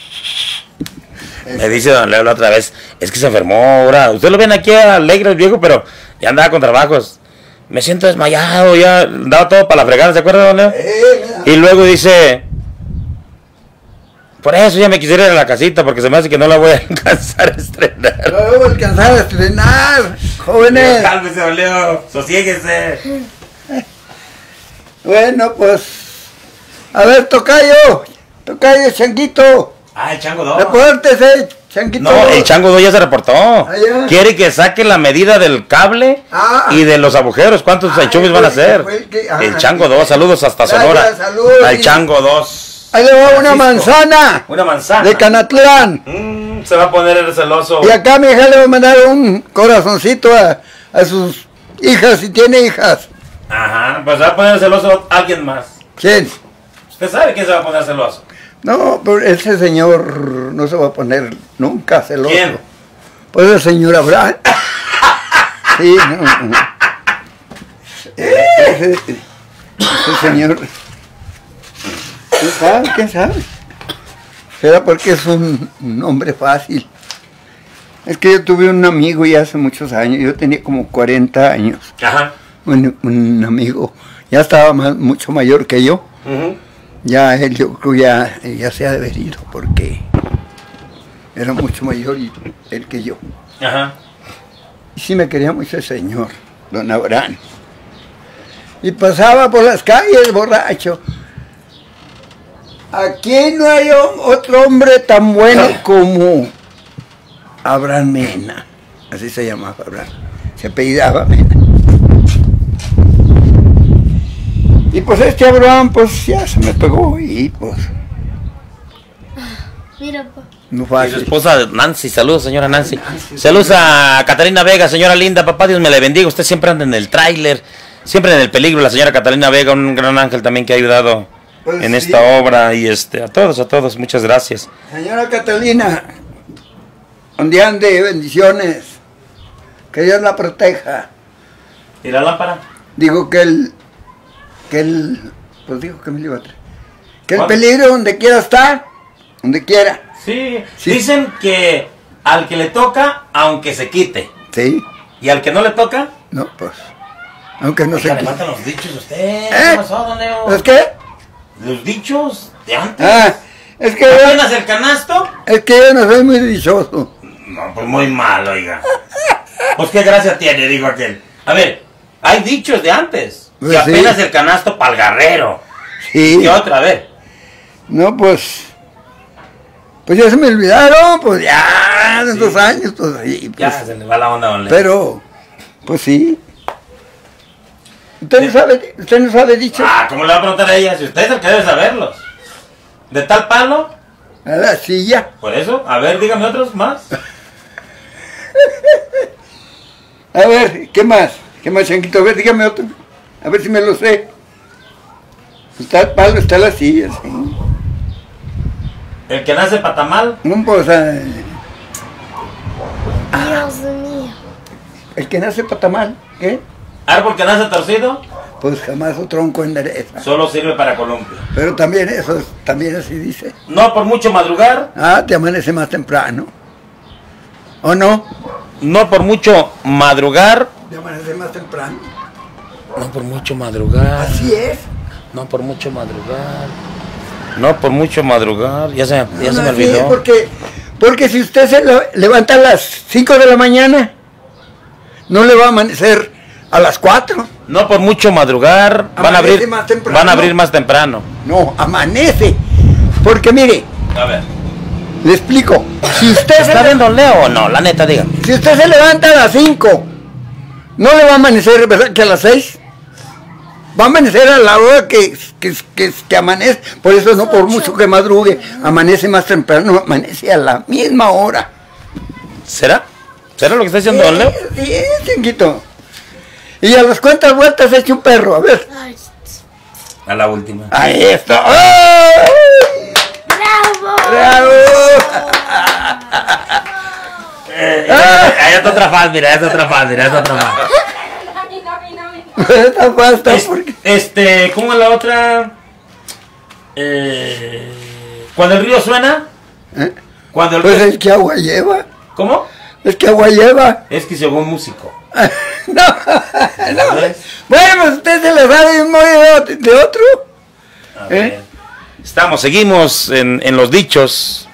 Me dice Don Leo la otra vez, es que se enfermó ahora. Usted lo ven aquí alegre el viejo, pero ya andaba con trabajos. Me siento desmayado, ya daba todo para la fregada, ¿se acuerda, Don Leo? Eh, mira. Y luego dice, por eso ya me quisiera ir a la casita, porque se me hace que no la voy a alcanzar a estrenar. No voy a alcanzar a estrenar, jóvenes. Cálmese, Don Leo, sosiéguese. Bueno, pues, a ver, tocayo, tocayo, changuito, Ah, el chango dos. repórtese, changuito. No, el chango dos ya se reportó. ya. Quiere que saque la medida del cable Ah. y de los agujeros. ¿Cuántos Ay, enchufes van a fue- hacer? fue el que- ah, el chango sí. dos, saludos hasta Gracias, Sonora. saludos, Al sí. chango dos. Ahí le va una Francisco. manzana Una manzana. de Canatlán. Mm, se va a poner el celoso. Y acá mi hija le va a mandar un corazoncito a, a sus hijas, si tiene hijas. Ajá, pues se va a poner celoso alguien más. ¿Quién? ¿Usted sabe quién se va a poner celoso? No, pero ese señor no se va a poner nunca celoso. ¿Quién? Pues el señor Abraham. Sí, no, no. Ese, ese señor. ¿Quién sabe? ¿Quién sabe? será porque es un, un hombre fácil. Es que yo tuve un amigo ya hace muchos años, yo tenía como cuarenta años. Ajá. Un, un amigo, ya estaba más, mucho mayor que yo. Uh-huh. Ya él, yo creo ya, ya se ha de haber ido, porque era mucho mayor y, él que yo. Ajá. Y sí me quería mucho el señor, don Abraham. Y pasaba por las calles borracho. Aquí no hay otro hombre tan bueno como Abraham Mena. Así se llamaba Abraham. Se apellidaba Mena. Y pues este Abraham pues ya se me pegó y pues... Mira, pa. No Y su fácil. esposa Nancy, saludos señora Nancy. Saludos a Catalina Vega, señora linda, papá Dios me le bendiga. Usted siempre anda en el tráiler, siempre en el peligro. La señora Catalina Vega, un gran ángel también que ha ayudado Pues en sí. esta obra. Y este a todos, a todos, muchas gracias. Señora Catalina, donde ande, bendiciones. Que Dios la proteja. ¿Y la lámpara? Digo que el... Que el... Pues digo que me lo iba a traer. Que el ¿Cuál? peligro donde quiera está, donde quiera. Sí. Sí. Dicen que al que le toca, aunque se quite. Sí, Y al que no le toca, no, pues... Aunque no oiga, sé le qué. faltan los dichos a usted. ¿Eh? ¿Qué pasó, don Leo? ¿Es qué? Los dichos de antes. Ah, es que Apenas el canasto. es que yo no soy muy dichoso. No, pues muy mal, oiga. Pues qué gracia tiene, dijo aquel. A ver, hay dichos de antes. Pues que sí. apenas el canasto pa'l garrero. Sí. Y otra, a ver. No, pues... Pues ya se me olvidaron, pues ya, de dos años, pues sí. Ya Pues, se le va la onda, don Leo. pero, pues sí. ¿Usted no sabe, usted no sabe dicho? Ah, ¿cómo le va a preguntar a ella? Si usted es el que debe saberlos. ¿De tal palo? A la silla. Por eso, a ver, dígame otros más. A ver, ¿qué más? ¿Qué más, Chanquito? A ver, dígame otro. A ver si me lo sé. Está el palo, está la silla, sí. El que nace patamal. No, pues, eh, Dios mío. el que nace patamal, ¿qué? Árbol que nace torcido, Pues jamás su tronco endereza. solo sirve para columpio. Pero también eso, es- también así dice. No por mucho madrugar, Ah, te amanece más temprano. ¿O no? no por mucho madrugar. Te amanece más temprano. No por mucho madrugar. Así es. No por mucho madrugar. No por mucho madrugar. Ya se, ya No, se me así es, olvidó. porque, porque si usted se lo- levanta a las cinco de la mañana, no le va a amanecer a las cuatro. No por mucho madrugar. Van a Amanece abrir más temprano. Van a abrir más temprano. No, amanece. Porque mire, A ver. le explico. Si usted, ¿Está se, bien don Leo o no? La neta, diga. si usted se levanta a las cinco, no le va a amanecer, ¿verdad? Que a las seis. Va a amanecer a la hora que, que, que, que amanece. Por eso no por mucho que madrugue, amanece más temprano, amanece a la misma hora. ¿Será? ¿Será lo que está diciendo don Leo? Sí, chiquito. Y a las cuantas vueltas echa un perro, a ver. Ay, A la última. Ahí está. ¡Ay! ¡bravo! ¡Bravo! Ahí está otra faz, mira, esa otra faz, mira, esa otra faz. Está basta Es- porque... Este, ¿cómo es la otra? Eh, cuando el río suena, ¿Eh? cuando el Pues río... es que agua lleva. ¿Cómo? Es que agua lleva. Es que según músico. No, no. Bueno, pues usted se la sabe de un modo de de otro. A ¿Eh? ver. Estamos, seguimos en, en los dichos.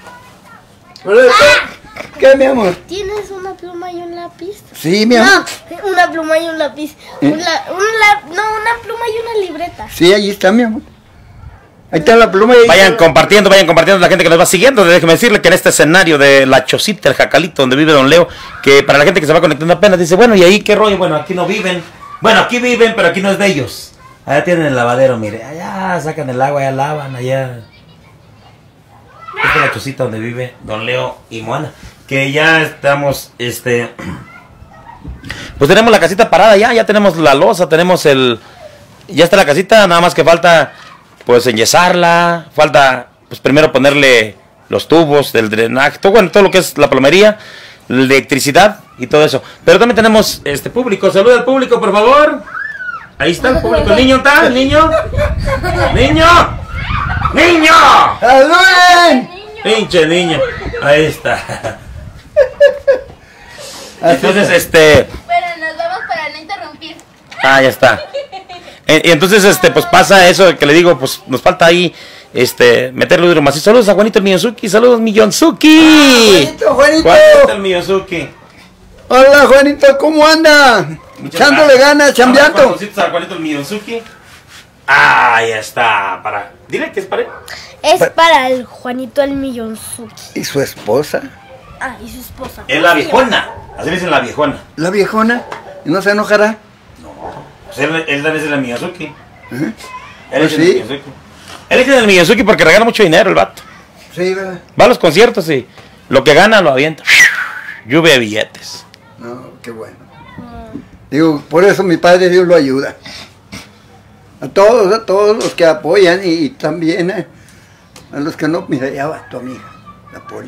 ¿Qué, mi amor? ¿Tienes una pluma y un lápiz? Sí, mi amor. No, una pluma y un lápiz. ¿Eh? Un la- un la- no, una pluma y una libreta. Sí, allí está, mi amor. Ahí está la pluma. Y ahí Vayan está- compartiendo, vayan compartiendo la gente que nos va siguiendo. Déjeme decirle que en este escenario de La Chocita, el Jacalito, donde vive don Leo, que para la gente que se va conectando apenas dice, bueno, ¿y ahí qué rollo? Bueno, aquí no viven. Bueno, aquí viven, pero aquí no es de ellos. Allá tienen el lavadero, mire. Allá sacan el agua, allá lavan, allá. Esta es La Chocita donde vive don Leo y Moana. Que ya estamos, este... Pues tenemos la casita parada ya, ya tenemos la losa, tenemos el... Ya está la casita, nada más que falta... Pues enyesarla, falta pues primero ponerle los tubos del drenaje, todo, bueno, todo lo que es la plomería, la electricidad y todo eso. Pero también tenemos este público, saluda al público, por favor. Ahí está el público, el niño está, el niño. Niño. Niño. ¡Saluden! Pinche niña. Ahí está. Entonces, está. este... Pero nos vamos para no interrumpir. Ah, ya está. Y entonces, este, pues pasa eso que le digo, pues nos falta ahí, este, meterle duro más. Y saludos a Juanito el Miyosuki, saludos Miyosuki. Juanito, Juanito. Juanito el Miyosuki. Hola, Juanito, ¿cómo anda? Muchas Echándole gracias. ganas, chambeando. Corazoncitos a Juanito el Miyosuki. Ah, ya está. Para. Dile que es para él. Es Pa- para el Juanito el Millonzuki. ¿Y su esposa? Ah, y su esposa. Es la viejona. Así le dicen la viejona. ¿La viejona? ¿No se enojará? Pues él, él también es el Miyosuki. ¿Eh? Él Pues es el sí. Miyosuki. Él es el Miyosuki porque regala mucho dinero el vato. Sí, ¿verdad? Va a los conciertos y lo que gana lo avienta. Lluvia de billetes. No, qué bueno. Digo, por eso mi padre Dios lo ayuda. A todos, a todos los que apoyan y, y también a, a los que no. Mira, ya va tu amiga, la Poli.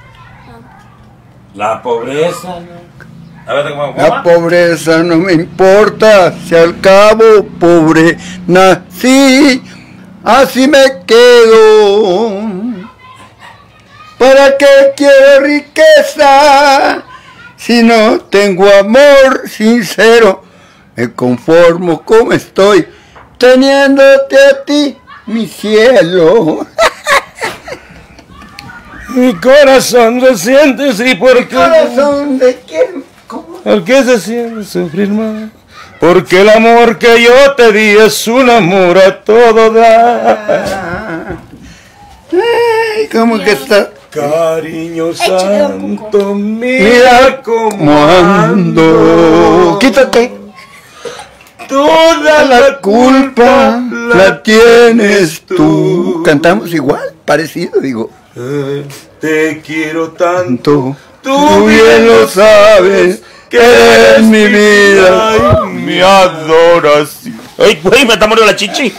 La pobreza, ¿no? A ver, ¿cómo, cómo La va? pobreza no me importa, si al cabo pobre nací, así me quedo. ¿Para qué quiero riqueza si no tengo amor sincero? Me conformo como estoy, teniéndote a ti, mi cielo. Mi corazón se siente así porque... Corazón de quién, ¿cómo? ¿Por qué se siente sufrir más? Porque el amor que yo te di es un amor a todo dar. Ay, ¿cómo que está? Cariño Échale, don Cuco. santo, mira Mira cómo cómo ando. Quítate. Toda La culpa la tienes tú. Cantamos igual, parecido, digo. Eh, Te quiero tanto, Tú, tú bien lo sabes, que eres mi vida. Ay, mi adoración. Ay, güey, me está muriendo la chichi.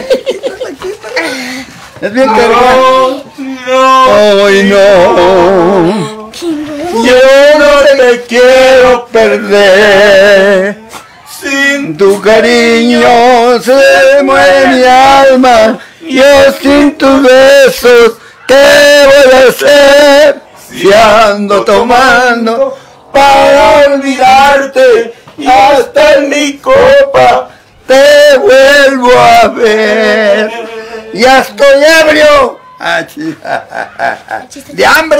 Es bien cargado. No, Ay, no. Yo no te quiero perder. sin Tu cariño se muere mi alma. Yo sin tus besos, ¿qué voy a hacer? Si ando tomando para olvidarte, y hasta en mi copa te vuelvo a ver. Ya estoy ebrio. Ah, chi- de hambre.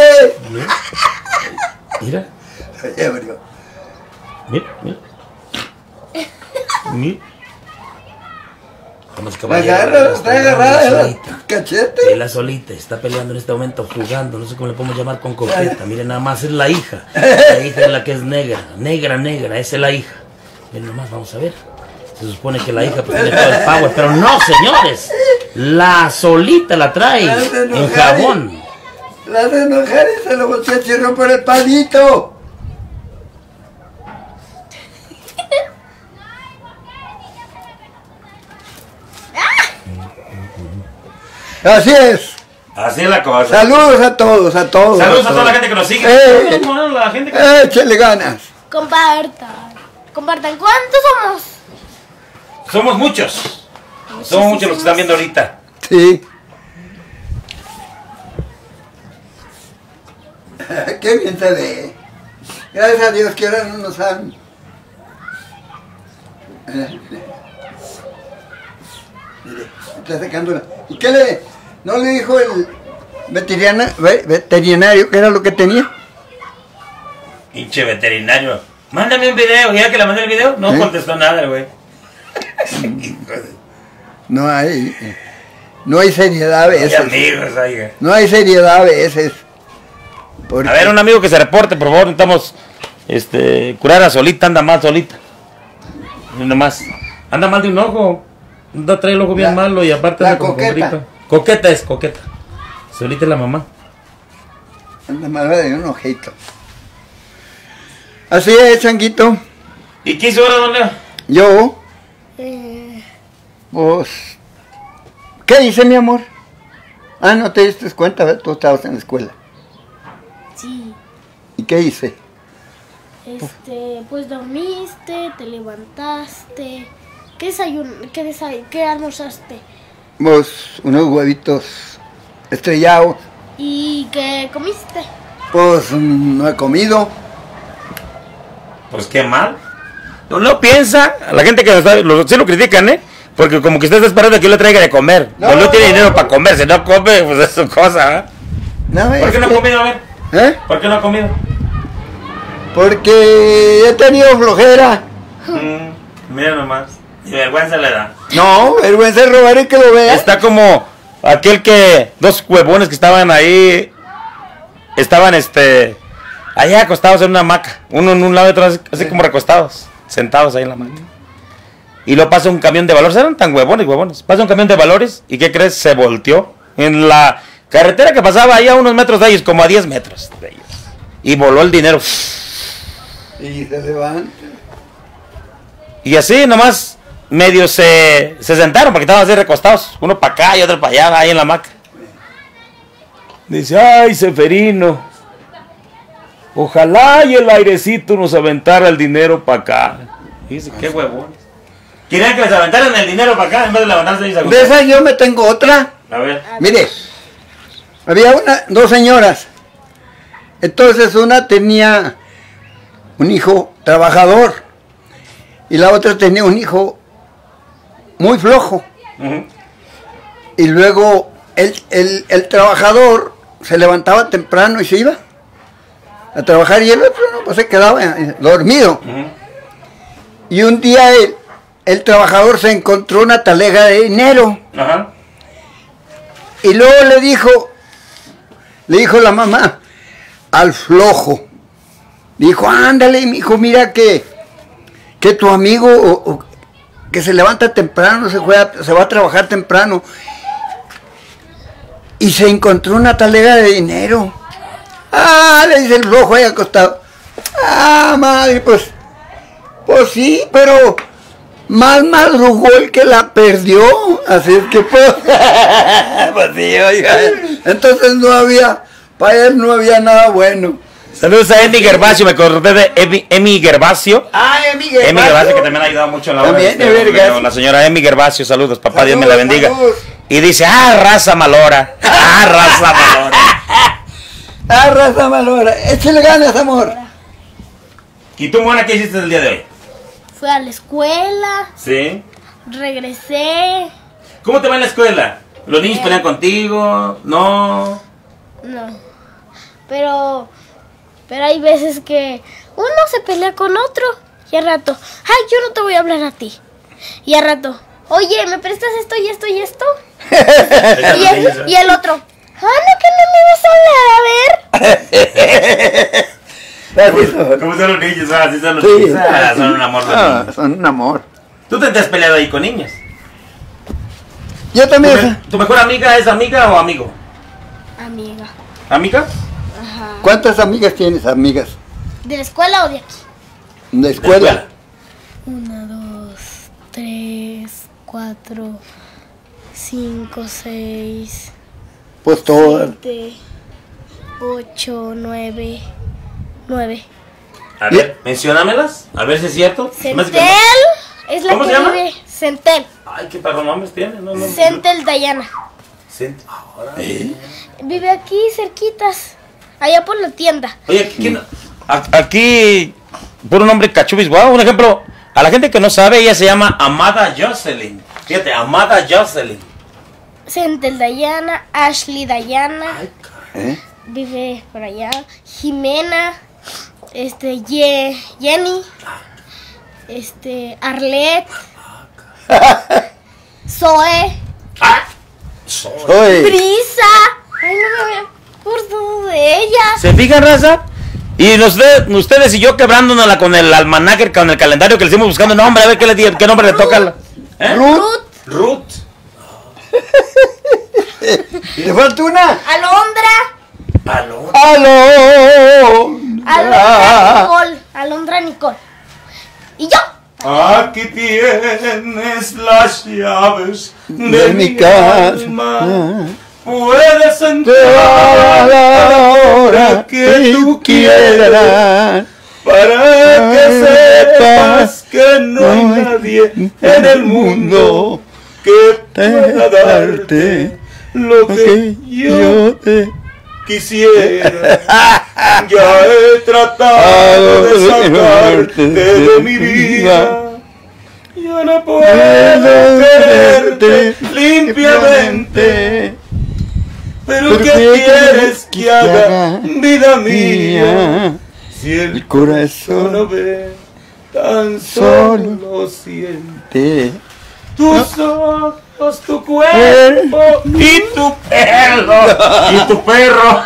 Mira, Estoy ebrio. mira, mira. Mira. Vamos, Me caballero, agarra, está agarrada la de la solita. cachete. Sí, la solita, está peleando en este momento, jugando, no sé cómo le podemos llamar con coqueta. Miren, nada más es la hija. La hija es la que es negra, negra, negra, esa es la hija. Miren, nomás, vamos a ver. Se supone que la hija pues tiene todo el power, pero no, señores. La solita la trae en jabón. La de enojar y se lo voltea a chirro por el palito. Así es. Así es la cosa. Saludos a todos, a todos. Saludos a toda la gente que nos sigue. Eh. Saludos a la gente que... Échale ganas. Compartan. Compartan. ¿Cuántos somos? Somos muchos. Somos muchos los que están viendo ahorita. Sí. Qué bien se ve. Gracias a Dios que ahora no nos han. Mire, está sacándola. ¿Y qué le.? ¿No le dijo el veterinario, veterinario qué era lo que tenía? Pinche veterinario. Mándame un video. ¿Ya que le mandé el video? No ¿Eh? contestó nada, güey. No hay. No hay seriedad a Ay, veces. amigos, oiga. No hay seriedad a veces. Porque- A ver, un amigo que se reporte, por favor. Necesitamos este, curar a Solita. Anda mal, Solita. Nada más. Anda mal de un ojo. Anda, trae el ojo bien La- malo y aparte la anda como con coqueta. gripa. Coqueta es, coqueta. Solita es la mamá. Anda malva de un ojito. Así es, changuito. ¿Y qué hizo ahora, don Leo? Yo, Eh, pues. ¿Qué hice, mi amor? Ah, no te diste cuenta, ¿verdad? Tú estabas en la escuela. sí. ¿Y qué hice? Este, pues dormiste, te levantaste. ¿Qué desayun qué, desay qué almorzaste? Pues unos huevitos estrellados ¿Y qué comiste? Pues no he comido. Pues qué mal. No, no piensa, la gente que nos está, lo, sí lo critican, ¿eh? Porque como que usted está esperando que yo le traiga de comer. No, pues no tiene dinero para comer, si no come, pues es su cosa, ¿eh? No, ¿Por qué no ha que... comido, a ver? ¿Eh? ¿Por qué no ha comido? Porque he tenido flojera. Mm, mira nomás. Y vergüenza le da. No, vergüenza es robar y que lo vea. Está como aquel que, dos huevones que estaban ahí, estaban este, allá acostados en una hamaca. Uno en un lado y otro así, así como recostados, sentados ahí en la hamaca. Y lo pasa un camión de valores, eran tan huevones, huevones. Pasa un camión de valores y ¿qué crees? Se volteó en la carretera que pasaba ahí a unos metros de ellos, como a diez metros de ellos. Y voló el dinero. Y se levanta. Y así nomás medio se, se sentaron porque estaban así recostados. Uno para acá y otro para allá, ahí en la hamaca. Dice, ay, Seferino, ojalá y el airecito nos aventara el dinero para acá. Dice, qué huevones. Querían que les aventaran el dinero para acá en vez de levantarse y se De esa yo me tengo otra. A ver. Mire, había una, dos señoras. Entonces una tenía un hijo trabajador y la otra tenía un hijo muy flojo. Uh-huh. Y luego el, el, el trabajador se levantaba temprano y se iba a trabajar y el otro no, pues se quedaba dormido. Uh-huh. Y un día el, el trabajador se encontró una talega de dinero. Ajá. Y luego le dijo, le dijo la mamá al flojo, dijo, ándale, mijo, mira que, que tu amigo o, o, que se levanta temprano, se, juega, se va a trabajar temprano, y se encontró una talega de dinero. Ah, le dice el flojo ahí acostado. Ah, madre, pues, pues sí, pero más madrugó el que la perdió, así es que pues, pues sí, oiga, entonces no había, para él no había nada bueno. Saludos a Emi Gervasio, me acordé de Emi, Emi Gervasio. Ah, Emi Gervasio. Emi Gervasio, que también ha ayudado mucho en la obra. También, de de este, vergas. la señora Emi Gervasio, saludos, papá, Saludos, Dios me la bendiga. saludos. Y dice, ah, raza malora, ah, raza malora. Ah, raza malora, échale ganas, amor. ¿Y tú, Mona, qué hiciste el día de hoy? Fui a la escuela, Sí. regresé. ¿Cómo te va en la escuela? ¿Los niños pelean contigo? No. No, pero, pero hay veces que uno se pelea con otro y al rato, ay, yo no te voy a hablar a ti. Y al rato, oye, ¿me prestas esto y esto y esto? y, el, y el otro, ah, no, que no me vas a hablar, a ver. ¿Cómo son los niños? Ah, sí son los Sí. niños. Ah, son un amor los Ah, niños. son un amor. ¿Tú te, te has peleado ahí con niños? Yo ¿Tu, también. me- ¿Tu mejor amiga es amiga o amigo? Amiga. ¿Amiga? Ajá. ¿Cuántas amigas tienes, amigas? ¿De la escuela o de aquí? De escuela. Una, dos, tres, cuatro, cinco, seis, Pues todas. siete, ocho, nueve, nueve. A ver, menciónamelas. A ver si es cierto. Se me hace que Centel no. es la ¿Cómo que se llama? vive. Centel. Ay, qué perro nombres tiene. No, no. Centel Dayana. Cent- ahora. Vive aquí cerquitas. Allá por la tienda. Oye, ¿quién? A- Aquí, por un nombre cachubis, wow, un ejemplo. A la gente que no sabe, ella se llama Amada Jocelyn. Fíjate, Amada Jocelyn. Centel Dayana, Ashley Dayana. ¿Eh? Vive por allá. Jimena. Este, Ye- Jenny. Este, Arlet. Zoe. Ah, Oye, Brisa. Ay, no me había acordado de ella. ¿se fijan, raza? Y usted- ustedes y yo quebrándonos con el almanaque, con el calendario que le hicimos buscando nombre, a ver qué, le, di- qué nombre le toca. al- ¿Eh? Ruth. Ruth. ¿Te falta una? Alondra. Aló. ¡Aló! Alondra Nicole. Alondra Nicole. Y yo. Aquí tienes las llaves de, De mi mi casa. alma. Puedes A entrar la hora que tú quieras. para que sepas que no hay No hay nadie en el mundo que pueda darte lo que yo te quisiera. Ya he tratado de sacarte de mi vida. Ya no puedo quererte limpiamente. Pero ¿qué quieres que haga, vida mía? Si el corazón no ve, tan solo lo siente. Tus ojos, tu cuerpo y tu pelo y tu perro.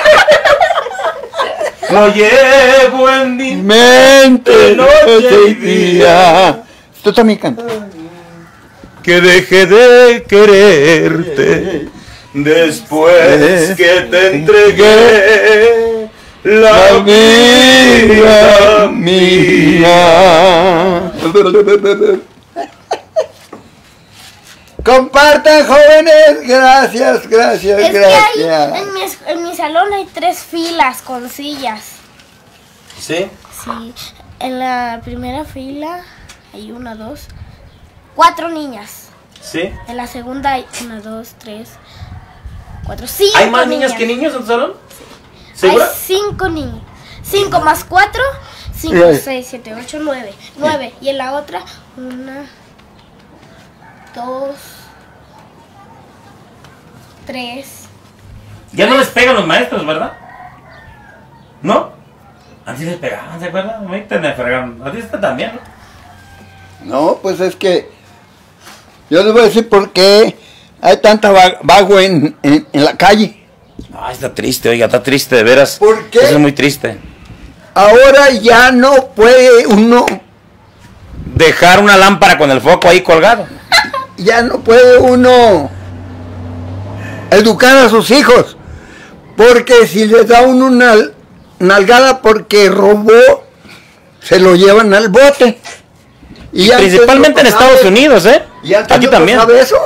Lo llevo en mi mente, noche y día. Tú también canta. Que deje de quererte después que te entregué la vida mía. Compartan, jóvenes. Gracias, gracias, Es gracias. que hay, en, mi, es- en mi salón hay tres filas con sillas. ¿Sí? Sí, en la primera fila hay una, dos, cuatro niñas. ¿Sí? En la segunda hay una, dos, tres, cuatro, cinco. ¿Hay más niñas que niños en tu salón? ¿Segura? Hay cinco niños. Cinco más cuatro, cinco, Sí. seis, siete, ocho, nueve. Nueve. Y en la otra, una, dos, tres. Ya no les pegan los maestros, ¿verdad? ¿No? Antes les pegaban, ¿se acuerdan? A mí te me fregaban. A ti está también, ¿no? No, pues es que yo les voy a decir por qué hay tanta va- vago en, en, en la calle. Ay, está triste, oiga, está triste, de veras. ¿Por qué? Eso es muy triste. Ahora ya no puede uno, Dejar una lámpara con el foco ahí colgado. ya no puede uno educar a sus hijos. Porque si les da uno una nalgada porque robó, se lo llevan al bote. Y antes Principalmente en no pasaba Estados eso. Unidos, ¿eh? Y antes Aquí no también. pasaba eso.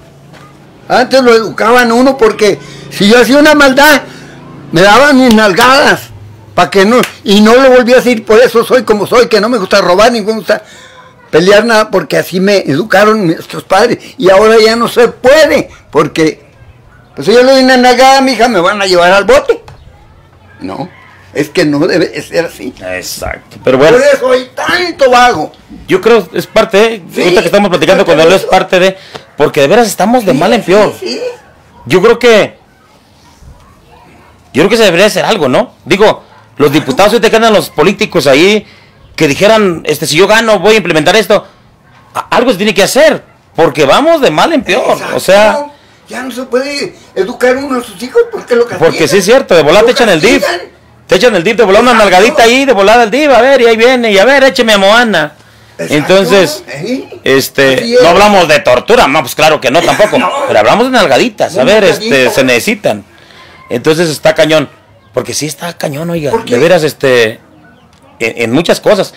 Antes lo educaban uno porque si yo hacía una maldad, me daban mis nalgadas. Para que no, y no lo volví a decir, por eso soy como soy, que no me gusta robar, ni me gusta pelear nada, porque así me educaron nuestros padres. Y ahora ya no se puede, porque pues si yo le doy una nalgada a mi hija, me van a llevar al bote. No, es que no debe ser así. Exacto. Pero bueno, Por eso hay tanto vago. yo creo que es parte, ¿eh? Sí, Ahorita que estamos platicando es parte con él, de es eso. parte de. Porque de veras estamos de mal en peor. Sí, sí. Yo creo que. Yo creo que se debería hacer algo, ¿no? Digo, los diputados ahorita que andan los políticos ahí, que dijeran, este, si yo gano, voy a implementar esto. A- algo se tiene que hacer, porque vamos de mal en peor. Exacto. O sea, ya no se puede educar uno a sus hijos porque lo castigan. porque sí es cierto, de volada Lo te echan el D I F. castigan. Te echan el D I F, de volada una Exacto. nalgadita ahí, de volada el D I F, a ver, y ahí viene, y a ver, écheme a Moana. Exacto. Entonces, ¿Eh? Así este, es. no hablamos de tortura, no, pues claro que no tampoco, No. pero hablamos de nalgaditas, De a ver, este, nalgaditas. se necesitan. Entonces está cañón, porque sí está cañón, oiga, ¿Por qué? de veras, este, en, en muchas cosas.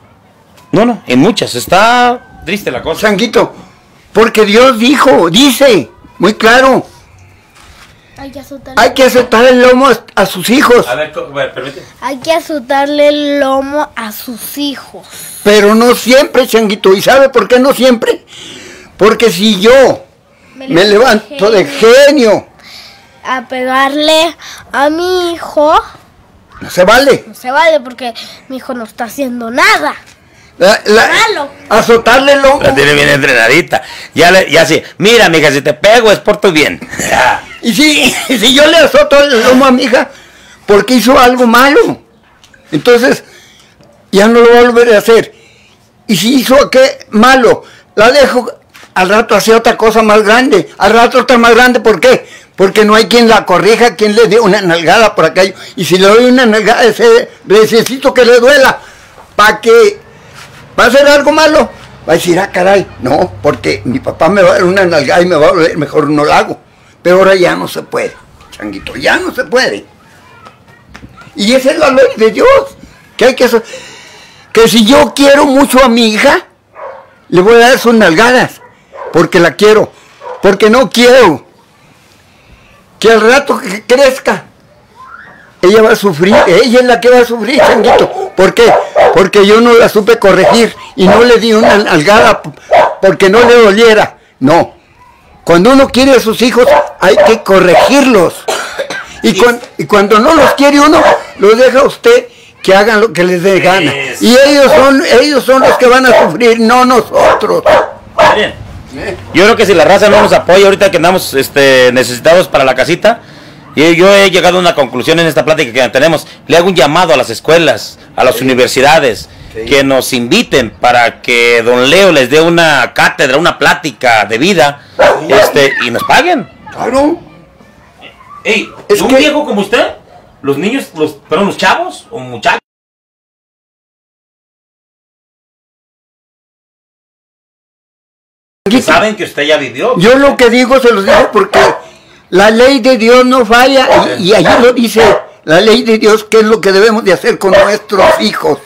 No, no, en muchas, está triste la cosa. Changuito, porque Dios dijo, dice, muy claro, Hay que azotarle, hay que aceptar el lomo a, a sus hijos, A ver, co- a ver, permíteme. hay que azotarle el lomo a sus hijos. pero no siempre, Changuito. ¿Y sabe por qué no siempre? Porque si yo me levanto de genio, A pegarle a mi hijo, no se vale. no se vale porque mi hijo no está haciendo nada. La- la- Malo. azotarle el lomo. La tiene bien entrenadita. Ya, le, ya sí, mira, mija, si te pego es por tu bien. Y si, y si yo le azoto el lomo a mi hija porque hizo algo malo, entonces ya no lo volveré a hacer. Y si hizo qué malo, la dejo, al rato hace otra cosa más grande, al rato otra más grande, ¿por qué? Porque no hay quien la corrija, quien le dé una nalgada por aquello. Y si le doy una nalgada, ese necesito que le duela, para que va a hacer algo malo, va a decir, ah, caray, no, porque mi papá me va a dar una nalgada y me va a doler, mejor no la hago. Pero ahora ya no se puede, Changuito, ya no se puede. Y esa es la ley de Dios, que hay que hacer. Que si yo quiero mucho a mi hija, le voy a dar sus nalgadas, porque la quiero, porque no quiero que al rato que crezca, ella va a sufrir, ella es la que va a sufrir, Changuito. ¿Por qué? Porque yo no la supe corregir y no le di una nalgada porque no le doliera. No. Cuando uno quiere a sus hijos, hay que corregirlos. Y Y, cuan, y cuando no los quiere uno, los deja usted que hagan lo que les dé gana. Y ellos son, ellos son los que van a sufrir, no nosotros. Bien. Yo creo que si la raza no nos apoya ahorita que andamos este, necesitados para la casita, yo, yo he llegado a una conclusión en esta plática que tenemos. Le hago un llamado a las escuelas, a las sí. universidades, sí. que nos inviten para que don Leo les dé una cátedra, una plática de vida, sí. este, y nos paguen. Claro. Ey, ¿es un que... viejo como usted? Los niños, los, perdón, los chavos o muchachos. Que saben que usted ya vivió. Yo lo que digo se los digo porque la ley de Dios no falla y, y allí lo dice la ley de Dios, qué es lo que debemos de hacer con nuestros hijos.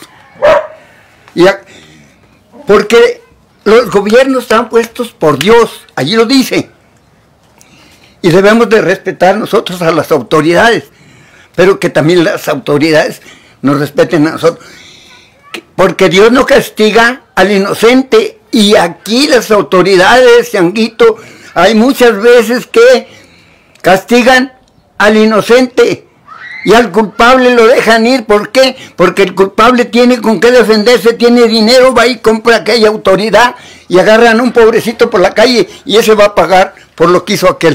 Y a, porque los gobiernos están puestos por Dios, allí lo dice. Y debemos de respetar nosotros a las autoridades, pero que también las autoridades nos respeten a nosotros. Porque Dios no castiga al inocente. Y aquí las autoridades, Changuito, hay muchas veces que castigan al inocente y al culpable lo dejan ir. ¿Por qué? Porque el culpable tiene con qué defenderse, tiene dinero, va y compra aquella autoridad y agarran a un pobrecito por la calle y ese va a pagar por lo que hizo aquel.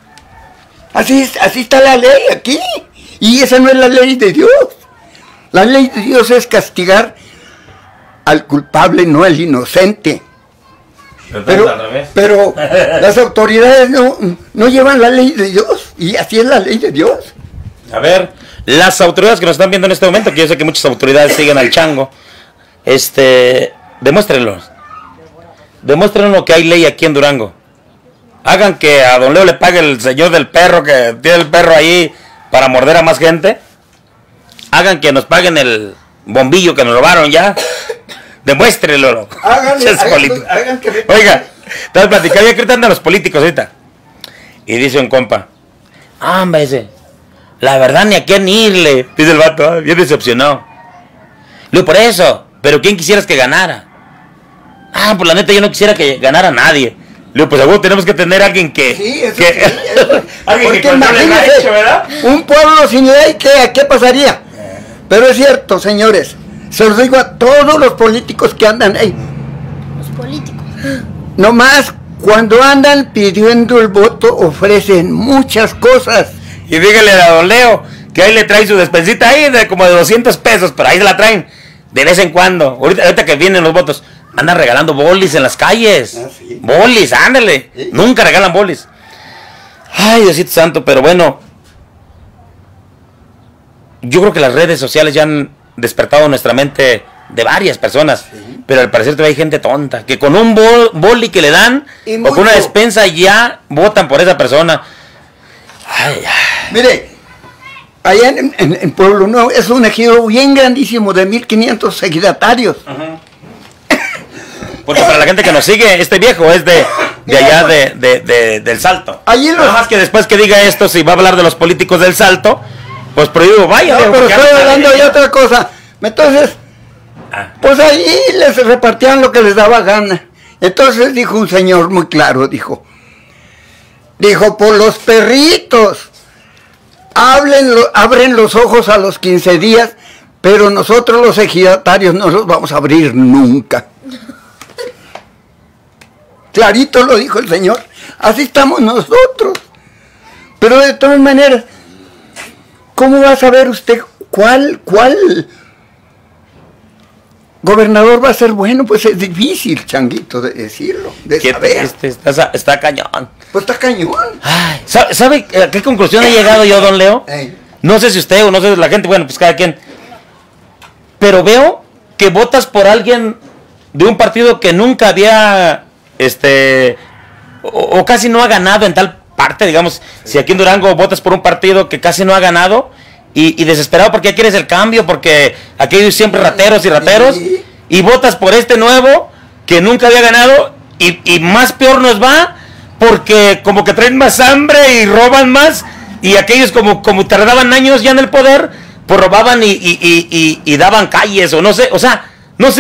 Así, así está la ley aquí. Y esa no es la ley de Dios. La ley de Dios es castigar al culpable, no al inocente. Pero, pero las autoridades no, no llevan la ley de Dios, y así es la ley de Dios. A ver, las autoridades que nos están viendo en este momento, que yo sé que muchas autoridades siguen al chango, este, demuéstrenlo. Demuéstrenlo que hay ley aquí en Durango. Hagan que a don Leo le pague el señor del perro, que tiene el perro ahí para morder a más gente. Hagan que nos paguen el bombillo que nos robaron ya. Demuéstrenlo. Háganle, hagan, hagan que... Oiga, estás platicando, ya que andan los políticos ahorita. Y dice un compa, ah, hombre, ese, la verdad ni a quién irle. Dice el vato, ah, bien decepcionado. Le digo, por eso, pero ¿quién quisieras que ganara? Ah, pues la neta yo no quisiera que ganara nadie. Le digo, pues seguro tenemos que tener a alguien que... Sí, eso que, sí, eso. alguien Porque que controle el derecho, ¿verdad? Un pueblo sin ley, ¿qué, ¿qué pasaría? Pero es cierto, señores. Se los digo a todos los políticos que andan ahí. Los políticos. Nomás cuando andan pidiendo el voto ofrecen muchas cosas. Y dígale a don Leo que ahí le trae su despensita ahí de como de doscientos pesos, pero ahí se la traen de vez en cuando. Ahorita, ahorita que vienen los votos, andan regalando bolis en las calles. Ah, ¿sí? Bolis, ándale. ¿Sí? Nunca regalan bolis. Ay, Diosito santo, pero bueno. Yo creo que las redes sociales ya han despertado nuestra mente de varias personas, sí. Pero al parecer todavía hay gente tonta que con un bol, boli que le dan o con una despensa ya votan por esa persona. Ay, ay. Mire, allá en, en, en Pueblo Nuevo es un ejido bien grandísimo de mil quinientos ejidatarios. Uh-huh. Porque para la gente que nos sigue, este viejo es de, de allá de, de, de, del Salto. Allí los... Nada más que después que diga esto, si va a hablar de los políticos del Salto, pues prohíbo, vaya. No, pero estoy hablando de otra cosa. Entonces, ah. pues ahí les repartían lo que les daba gana. Entonces dijo un señor muy claro, dijo, dijo, por los perritos, hablen, abren los ojos a los quince días, pero nosotros los ejidatarios no los vamos a abrir nunca. Clarito lo dijo el señor, así estamos nosotros. Pero de todas maneras, ¿cómo va a saber usted cuál, cuál gobernador va a ser bueno? Pues es difícil, Changuito, de decirlo, de saber. Este, está, está cañón. Pues está cañón. Ay, ¿sabe, ¿Sabe a qué conclusión he llegado yo, don Leo? Ey. No sé si usted o no sé si la gente, bueno, pues cada quien. Pero veo que votas por alguien de un partido que nunca había, este, o, o casi no ha ganado en tal parte, digamos, si aquí en Durango votas por un partido que casi no ha ganado y, y desesperado porque ya quieres el cambio, porque aquí hay siempre rateros y rateros, sí. Y votas por este nuevo que nunca había ganado y, y más peor nos va porque como que traen más hambre y roban más y aquellos como, como tardaban años ya en el poder, pues robaban y, y, y, y, y daban calles o no sé, o sea, no sé,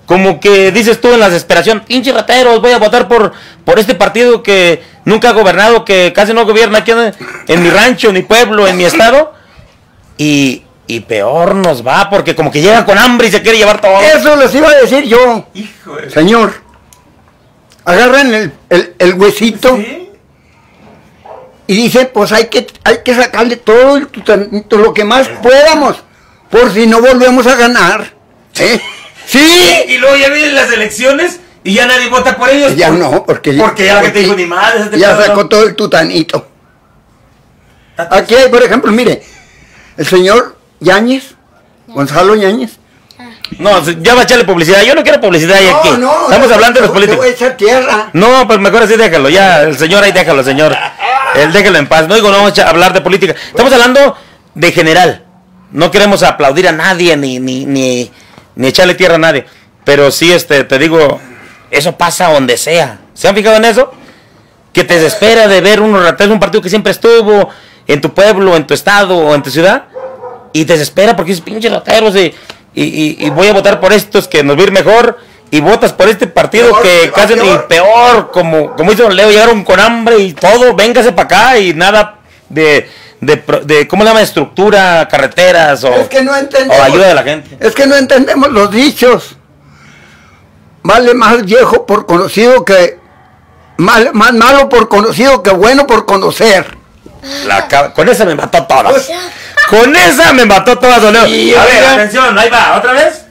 como que dices tú en la desesperación, pinche rateros, voy a votar por, por este partido que nunca ha gobernado, que casi no gobierna aquí en, en mi rancho, en mi pueblo, en mi estado. Y, y peor nos va, porque como que llegan con hambre y se quiere llevar todo. Eso les iba a decir yo. Hijo, señor, agarran el, el, el huesito. ¿sí? Y dicen, pues hay que, hay que sacarle todo, el, todo lo que más podamos, por si no volvemos a ganar. ¿Eh? ¡Sí! Y luego ya vienen las elecciones y ya nadie vota por ellos. Ya por, no, porque, porque ya la gente porque dijo, ni madre. Este ya pedo, sacó ¿no? todo el tutanito. Aquí hay, por ejemplo, mire, el señor Yáñez, Gonzalo Yáñez. No, ya va a echarle publicidad. Yo no quiero publicidad aquí. No, Estamos no, hablando de los te políticos. voy a echar tierra. No, pues mejor así déjalo. Ya, el señor ahí déjalo, señor. Él déjalo en paz. No digo, no vamos a hablar de política. Estamos hablando de general. No queremos aplaudir a nadie ni, ni, ni, ni echarle tierra a nadie. Pero sí, este, te digo, eso pasa donde sea. ¿Se han fijado en eso? Que te desespera de ver unos rateros, un partido que siempre estuvo en tu pueblo, en tu estado o en tu ciudad. Y te desespera porque dices, pinches rateros, y, y, y, y voy a votar por estos que nos va a ir mejor. Y votas por este partido Peor, que casi ni peor. peor, como, como hizo Don Leo, llegaron con hambre y todo, véngase para acá y nada de, de, de, de ¿cómo se llama? Estructura, carreteras o, Es que no entendemos. o ayuda de la gente. Es que no entendemos los dichos. Vale más viejo por conocido que... Mal, más malo por conocido que bueno por conocer. La ca- con esa me mató todas. Con esa me mató todas, Don Leo. Sí, A ver, oiga. atención, ahí va, ¿otra vez?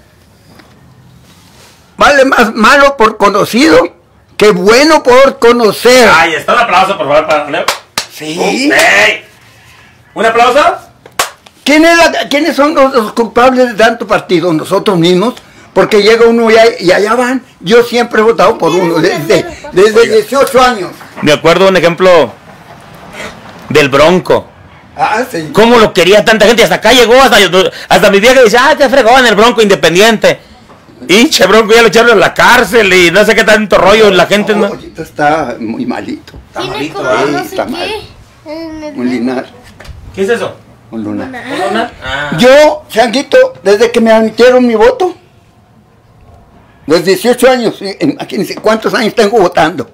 Vale más malo por conocido que bueno por conocer. Ahí está, un aplauso por favor para Don Leo. Sí. ¡Ey! ¿Un aplauso? ¿Quién es la- ¿Quiénes son los, los culpables de tanto partido? Nosotros mismos. Porque llega uno y, ahí- y allá van. Yo siempre he votado por uno desde, desde dieciocho años. Me acuerdo un ejemplo del Bronco. Ah, sí. ¿Cómo lo quería tanta gente? Hasta acá llegó, hasta, hasta mi vieja dice, ah, qué fregón el Bronco Independiente. Y che Bronco ya lo echaron a la cárcel y no sé qué tanto rollo, la gente no... Ahorita está muy malito. Tiene malito, como ¿eh? no sé Está mal. qué. en el- Un linar. ¿Qué es eso? Un lunar. ¿Una? Ah. Yo, Changuito, desde que me admitieron mi voto, los dieciocho años, imagínense cuántos años tengo votando.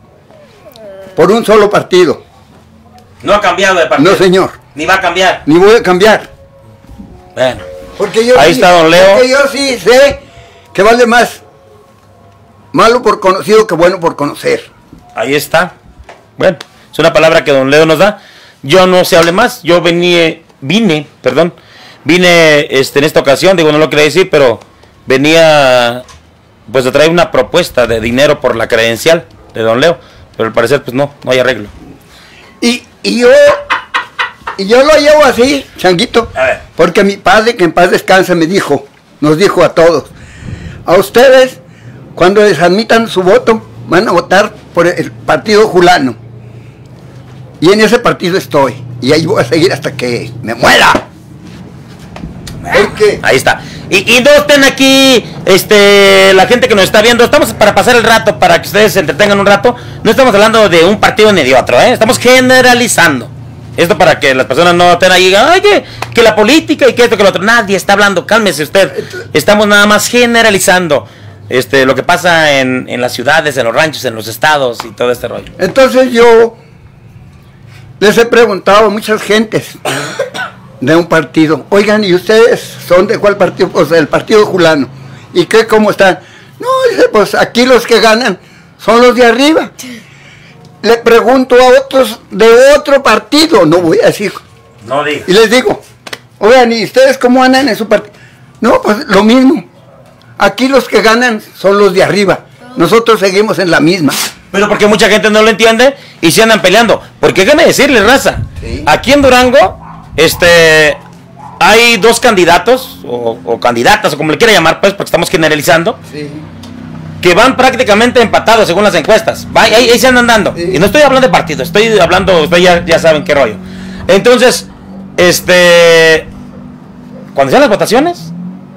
Por un solo partido. No ha cambiado de partido. No, señor. Ni va a cambiar. Ni voy a cambiar. Bueno. Porque yo Ahí sí, está don Leo. Porque yo sí sé que vale más malo por conocido que bueno por conocer. Ahí está. Bueno, es una palabra que don Leo nos da. Yo no se hable más. Yo vení, vine, perdón, vine este, en esta ocasión, digo, no lo quería decir, pero venía pues a traer una propuesta de dinero por la credencial de don Leo. Pero al parecer pues no, no hay arreglo. Y, y yo y yo lo llevo así, Changuito, A ver. porque mi padre, que en paz descanse, me dijo, nos dijo a todos, a ustedes, cuando les admitan su voto, van a votar por el partido Julano. Y en ese partido estoy, y ahí voy a seguir hasta que me muera. Porque Ahí está. Y, y no estén aquí, este, la gente que nos está viendo, estamos para pasar el rato, para que ustedes se entretengan un rato. No estamos hablando de un partido ni de otro, ¿eh? Estamos generalizando. Esto para que las personas no estén ahí y digan, ay, que, que la política y que esto, que lo otro. Nadie está hablando, cálmese usted. Estamos nada más generalizando este, lo que pasa en, en las ciudades, en los ranchos, en los estados y todo este rollo. entonces yo les he preguntado a muchas gentes de un partido, oigan, ¿y ustedes son de cuál partido? Pues del partido Julano. ¿Y qué, cómo están? No, dice, pues aquí los que ganan son los de arriba. Le pregunto a otros de otro partido, no voy a decir, No digas. y les digo, oigan, ¿y ustedes cómo andan en su partido? No, pues lo mismo. Aquí los que ganan son los de arriba. Nosotros seguimos en la misma. Pero porque mucha gente no lo entiende y se andan peleando. Porque déjame decirle, raza, Sí. aquí en Durango, este, hay dos candidatos, o, o candidatas, o como le quiera llamar, pues, porque estamos generalizando, Sí. que van prácticamente empatados según las encuestas. Va, ahí, ahí se andan dando. Sí. Y no estoy hablando de partido, estoy hablando, ustedes ya, ya saben qué rollo. Entonces, este, cuando sean las votaciones,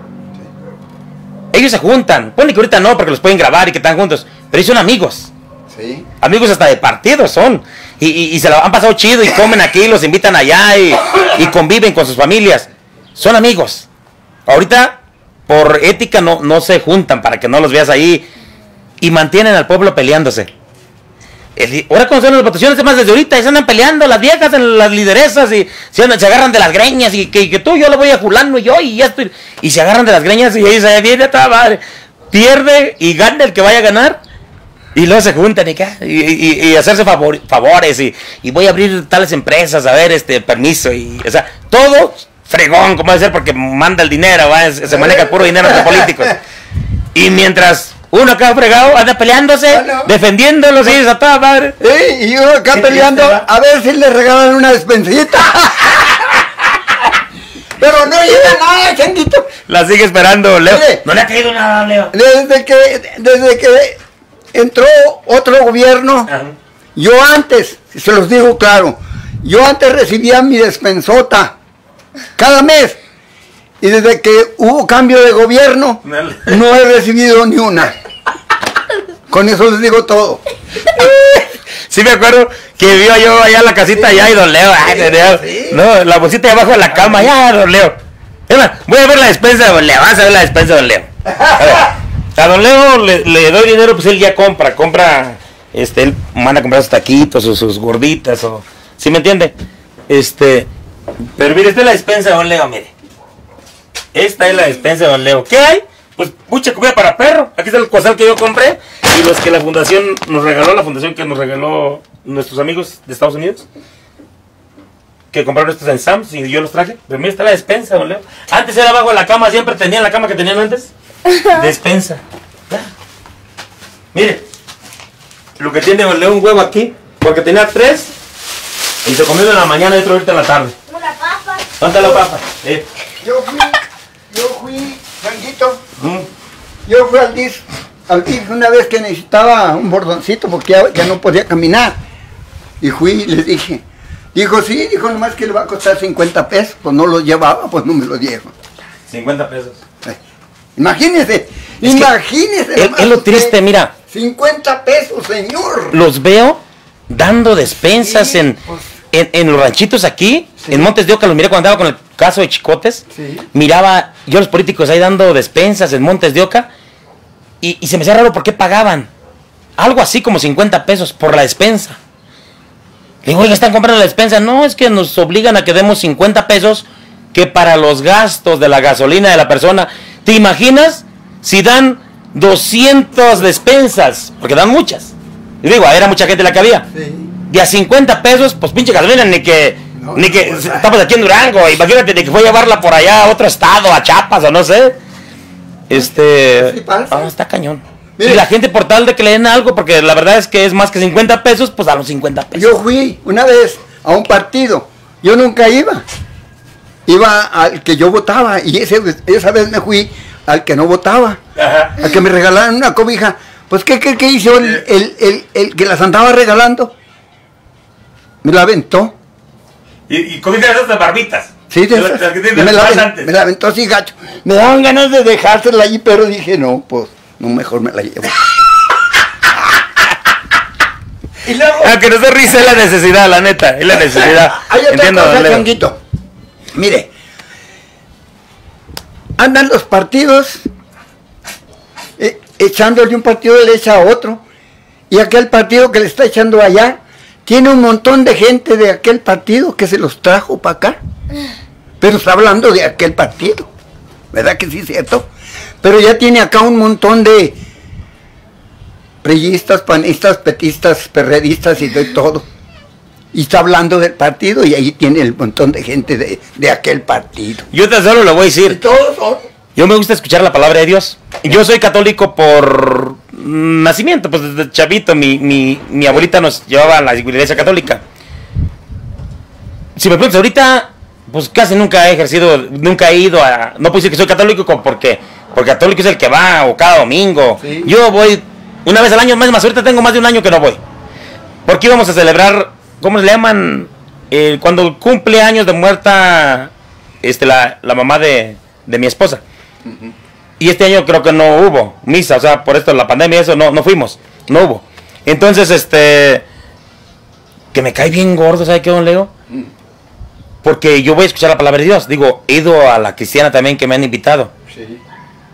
ellos se juntan. Bueno, que ahorita no, porque los pueden grabar y que están juntos, pero ellos son amigos. Sí. Amigos hasta de partidos son. Y, y, y se la han pasado chido y comen aquí, los invitan allá y, y conviven con sus familias. Son amigos. Ahorita por ética no, no se juntan para que no los veas ahí y mantienen al pueblo peleándose. El, ahora cuando son las votaciones, además desde ahorita ya se andan peleando las viejas, las lideresas y se, andan, se agarran de las greñas y que, que tú, yo le voy a fulano y yo y ya estoy, y se agarran de las greñas y ahí se viene toda madre, pierde y gana el que vaya a ganar y luego se juntan y, y, y, y hacerse favor, favores y, y voy a abrir tales empresas a ver este permiso y o sea todo fregón como debe ser porque manda el dinero, ¿va? se maneja el puro dinero entre políticos y mientras uno acá fregado, anda peleándose, ah, no. defendiéndolos y a toda madre. Sí, y uno acá sí, peleando, a ver si le regalan una despensita. Pero no llega nada, changuito. La sigue esperando, Leo. Mire, no le ha caído nada, Leo. Desde que, desde que entró otro gobierno, ajá. Yo antes, se los digo claro, yo antes recibía mi despensota cada mes. Y desde que hubo cambio de gobierno, no he recibido ni una. Con eso les digo todo. Sí me acuerdo que vio yo allá en la casita allá y don Leo, ay, sí, Leo, sí. No, la bolsita debajo de la cama, ya don Leo. Es más, voy a ver la despensa de don Leo, vas a ver la despensa de don Leo. A, ver, a don Leo le, le doy dinero, pues él ya compra, compra, este, él manda a comprar sus taquitos o sus gorditas, o, ¿sí me entiende? Este, pero mire, esta es la despensa de don Leo, mire. Esta es la despensa de don Leo. ¿Qué hay? Pues mucha comida para perro. Aquí está el costal que yo compré y los que la fundación nos regaló, la fundación que nos regaló nuestros amigos de Estados Unidos, que compraron estos en Sam's y yo los traje. Pero mira, está la despensa, don Leo. Antes era abajo de la cama, siempre tenían la cama que tenían antes. Despensa. Ya. Mire, lo que tiene don Leo, un huevo aquí, porque tenía tres y se comió en la mañana y otro ahorita en la tarde. Una papa. ¿Dónde está la papa? Eh. Yo fui, yo fui, Franquito, ¿Mm? yo fui al D I F, al D I F una vez que necesitaba un bordoncito porque ya, ya no podía caminar. Y fui y les dije, dijo, sí, dijo nomás que le va a costar cincuenta pesos, pues no lo llevaba, pues no me lo dieron. cincuenta pesos. Eh, imagínese, es imagínese. Es, es lo triste, mira. cincuenta pesos, señor. Los veo dando despensas sí, en, pues, en, en los ranchitos aquí, sí. En Montes de Oca, los miré cuando andaba con el caso de Chicotes, sí. Miraba yo los políticos ahí dando despensas en Montes de Oca y, y se me hacía raro por qué pagaban algo así como cincuenta pesos por la despensa. Le digo, oiga, ¿están comprando la despensa? No, es que nos obligan a que demos cincuenta pesos que para los gastos de la gasolina de la persona. ¿Te imaginas si dan doscientas despensas? Porque dan muchas. Y digo, era mucha gente la que había. Sí. De a cincuenta pesos, pues pinche gasolina, ni que... No, ni que no, estamos aquí en Durango, imagínate de que fue a llevarla por allá a otro estado, a Chiapas o no sé. Este, sí, ah, está cañón. Mire, y la gente por tal de que le den algo, porque la verdad es que es más que cincuenta pesos, pues a los cincuenta pesos. Yo fui una vez a un partido, yo nunca iba. Iba al que yo votaba y ese, esa vez me fui al que no votaba. Ajá. Al que me regalaron una cobija. Pues ¿qué, qué, qué hizo el, el, el, el que las andaba regalando? Me la aventó. ¿Y, y cobijas esas de barbitas? Sí, de esas. Las que me, me, la, me la aventó así gacho. Me daban ganas de dejársela ahí, pero dije, no, pues, no, mejor me la llevo. Y luego... Aunque no se risa, es la necesidad, la neta, es la necesidad. Hay otra Entiendo, cosa, Changuito. Mire, andan los partidos eh, echándole un partido, le echa a otro, y aquel partido que le está echando allá, tiene un montón de gente de aquel partido que se los trajo para acá. Pero está hablando de aquel partido. ¿Verdad que sí es cierto? Pero ya tiene acá un montón de priistas, panistas, petistas, perredistas y de todo. Y está hablando del partido y ahí tiene el montón de gente de, de aquel partido. Yo tan solo lo voy a decir. Y todos son. Yo me gusta escuchar la palabra de Dios. Yo soy católico por nacimiento, pues desde chavito mi, mi, mi abuelita nos llevaba a la iglesia católica. Si me preguntas ahorita, pues casi nunca he ejercido, nunca he ido a... No puedo decir que soy católico porque, porque católico es el que va o cada domingo. Sí. Yo voy una vez al año, más más ahorita tengo más de un año que no voy. Porque íbamos a celebrar, ¿cómo se le llaman? Eh, cuando cumple años de muerta este, la, la mamá de, de mi esposa. Uh-huh. Y este año creo que no hubo misa, o sea, por esto la pandemia, eso no, no fuimos, no hubo. Entonces, este, que me cae bien gordo, ¿sabe qué, don Leo? Uh-huh. Porque yo voy a escuchar la palabra de Dios. Digo, he ido a la cristiana también que me han invitado. Sí.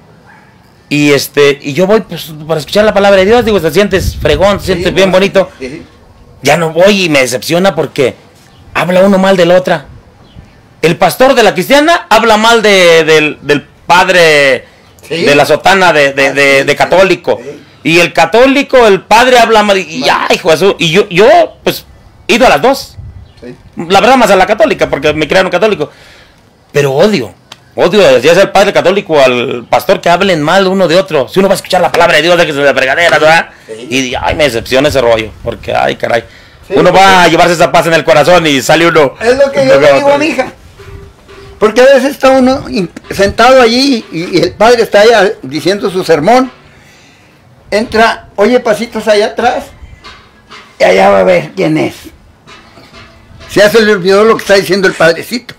Y este, y yo voy pues para escuchar la palabra de Dios, digo, te sientes fregón, te sientes sí, bien bonito. Sí. Ya no voy y me decepciona porque habla uno mal de la otra. El pastor de la cristiana habla mal de, de, del padre sí. de la sotana de, de, de, de católico. Sí. Y el católico, el padre habla mal. Y ya, hijo de su. Y yo, yo, pues, he ido a las dos. Sí. La verdad, más a la católica, porque me crearon católico. Pero odio. Odio, ya sea el padre católico o al pastor que hablen mal uno de otro. Si uno va a escuchar la palabra de Dios, déjese de fregadera, ¿verdad? Sí. Y ay, me decepciona ese rollo. Porque, ay, caray. Sí, uno va a llevarse esa paz en el corazón y sale uno. Es lo que yo le digo a mi hija. Porque a veces está uno sentado allí y, y el padre está allá diciendo su sermón. Entra, oye pasitos allá atrás y allá va a ver quién es. Ya se le olvidó lo que está diciendo el padrecito.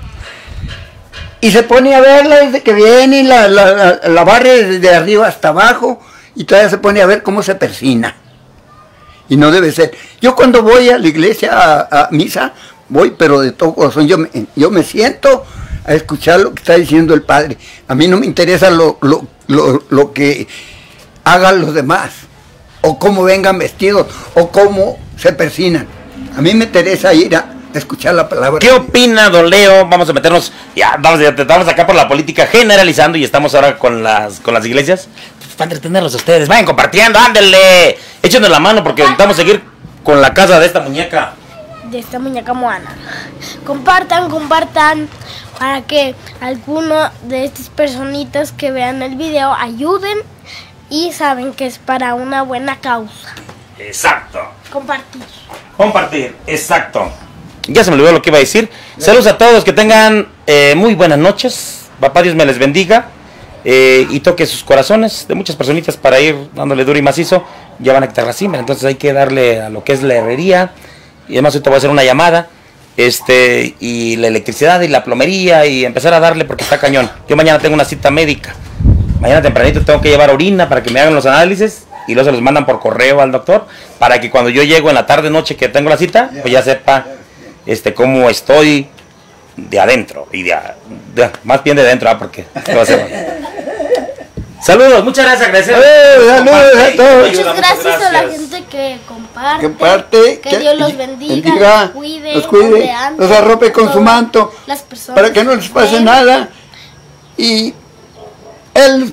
Y se pone a verla desde que viene y la, la, la, la barre desde arriba hasta abajo y todavía se pone a ver cómo se persina. Y no debe ser. Yo cuando voy a la iglesia a, a misa, voy pero de todo corazón. Yo me, yo me siento a escuchar lo que está diciendo el padre. A mí no me interesa lo, lo, lo, lo que hagan los demás, o cómo vengan vestidos, o cómo se persinan. A mí me interesa ir a escuchar la palabra. ¿Qué opina, don Leo? Vamos a meternos, ya vamos, ya estamos acá por la política generalizando y estamos ahora con las con las iglesias. Para entretenerlos a ustedes, vayan compartiendo, ándenle, échenos la mano porque necesitamos seguir con la casa de esta muñeca. De esta muñeca Moana. Compartan, compartan, para que alguno de estas personitas que vean el video ayuden y saben que es para una buena causa. Exacto. Compartir. Compartir, exacto. Ya se me olvidó lo que iba a decir. Saludos a todos, que tengan eh, muy buenas noches. Papá Dios me les bendiga eh, y toque sus corazones de muchas personitas para ir dándole duro y macizo. Ya van a quitar la cimera, entonces hay que darle a lo que es la herrería. Y además ahorita voy a hacer una llamada. Este, y la electricidad y la plomería y empezar a darle porque está cañón. Yo mañana tengo una cita médica. Mañana tempranito tengo que llevar orina para que me hagan los análisis y luego se los mandan por correo al doctor para que cuando yo llego en la tarde noche que tengo la cita, pues ya sepa este cómo estoy de adentro y de, de más bien de adentro, ¿eh? Porque va a ser... Saludos, muchas gracias, gracias. Eh, saludos a todos. Muchas gracias, gracias a la gente que comparte. comparte que, que Dios los bendiga, bendiga los cuide, los, cuide, los arrope con su manto, las personas para que no les pase nada. Y Él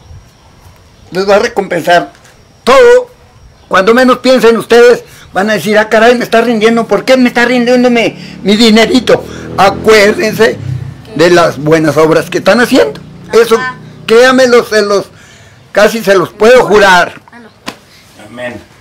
les va a recompensar todo. Cuando menos piensen ustedes, van a decir, ah caray, me está rindiendo, ¿por qué me está rindiéndome mi dinerito? Acuérdense de las buenas obras que están haciendo. Eso, créanmelo, se los, casi se los puedo jurar. Amén.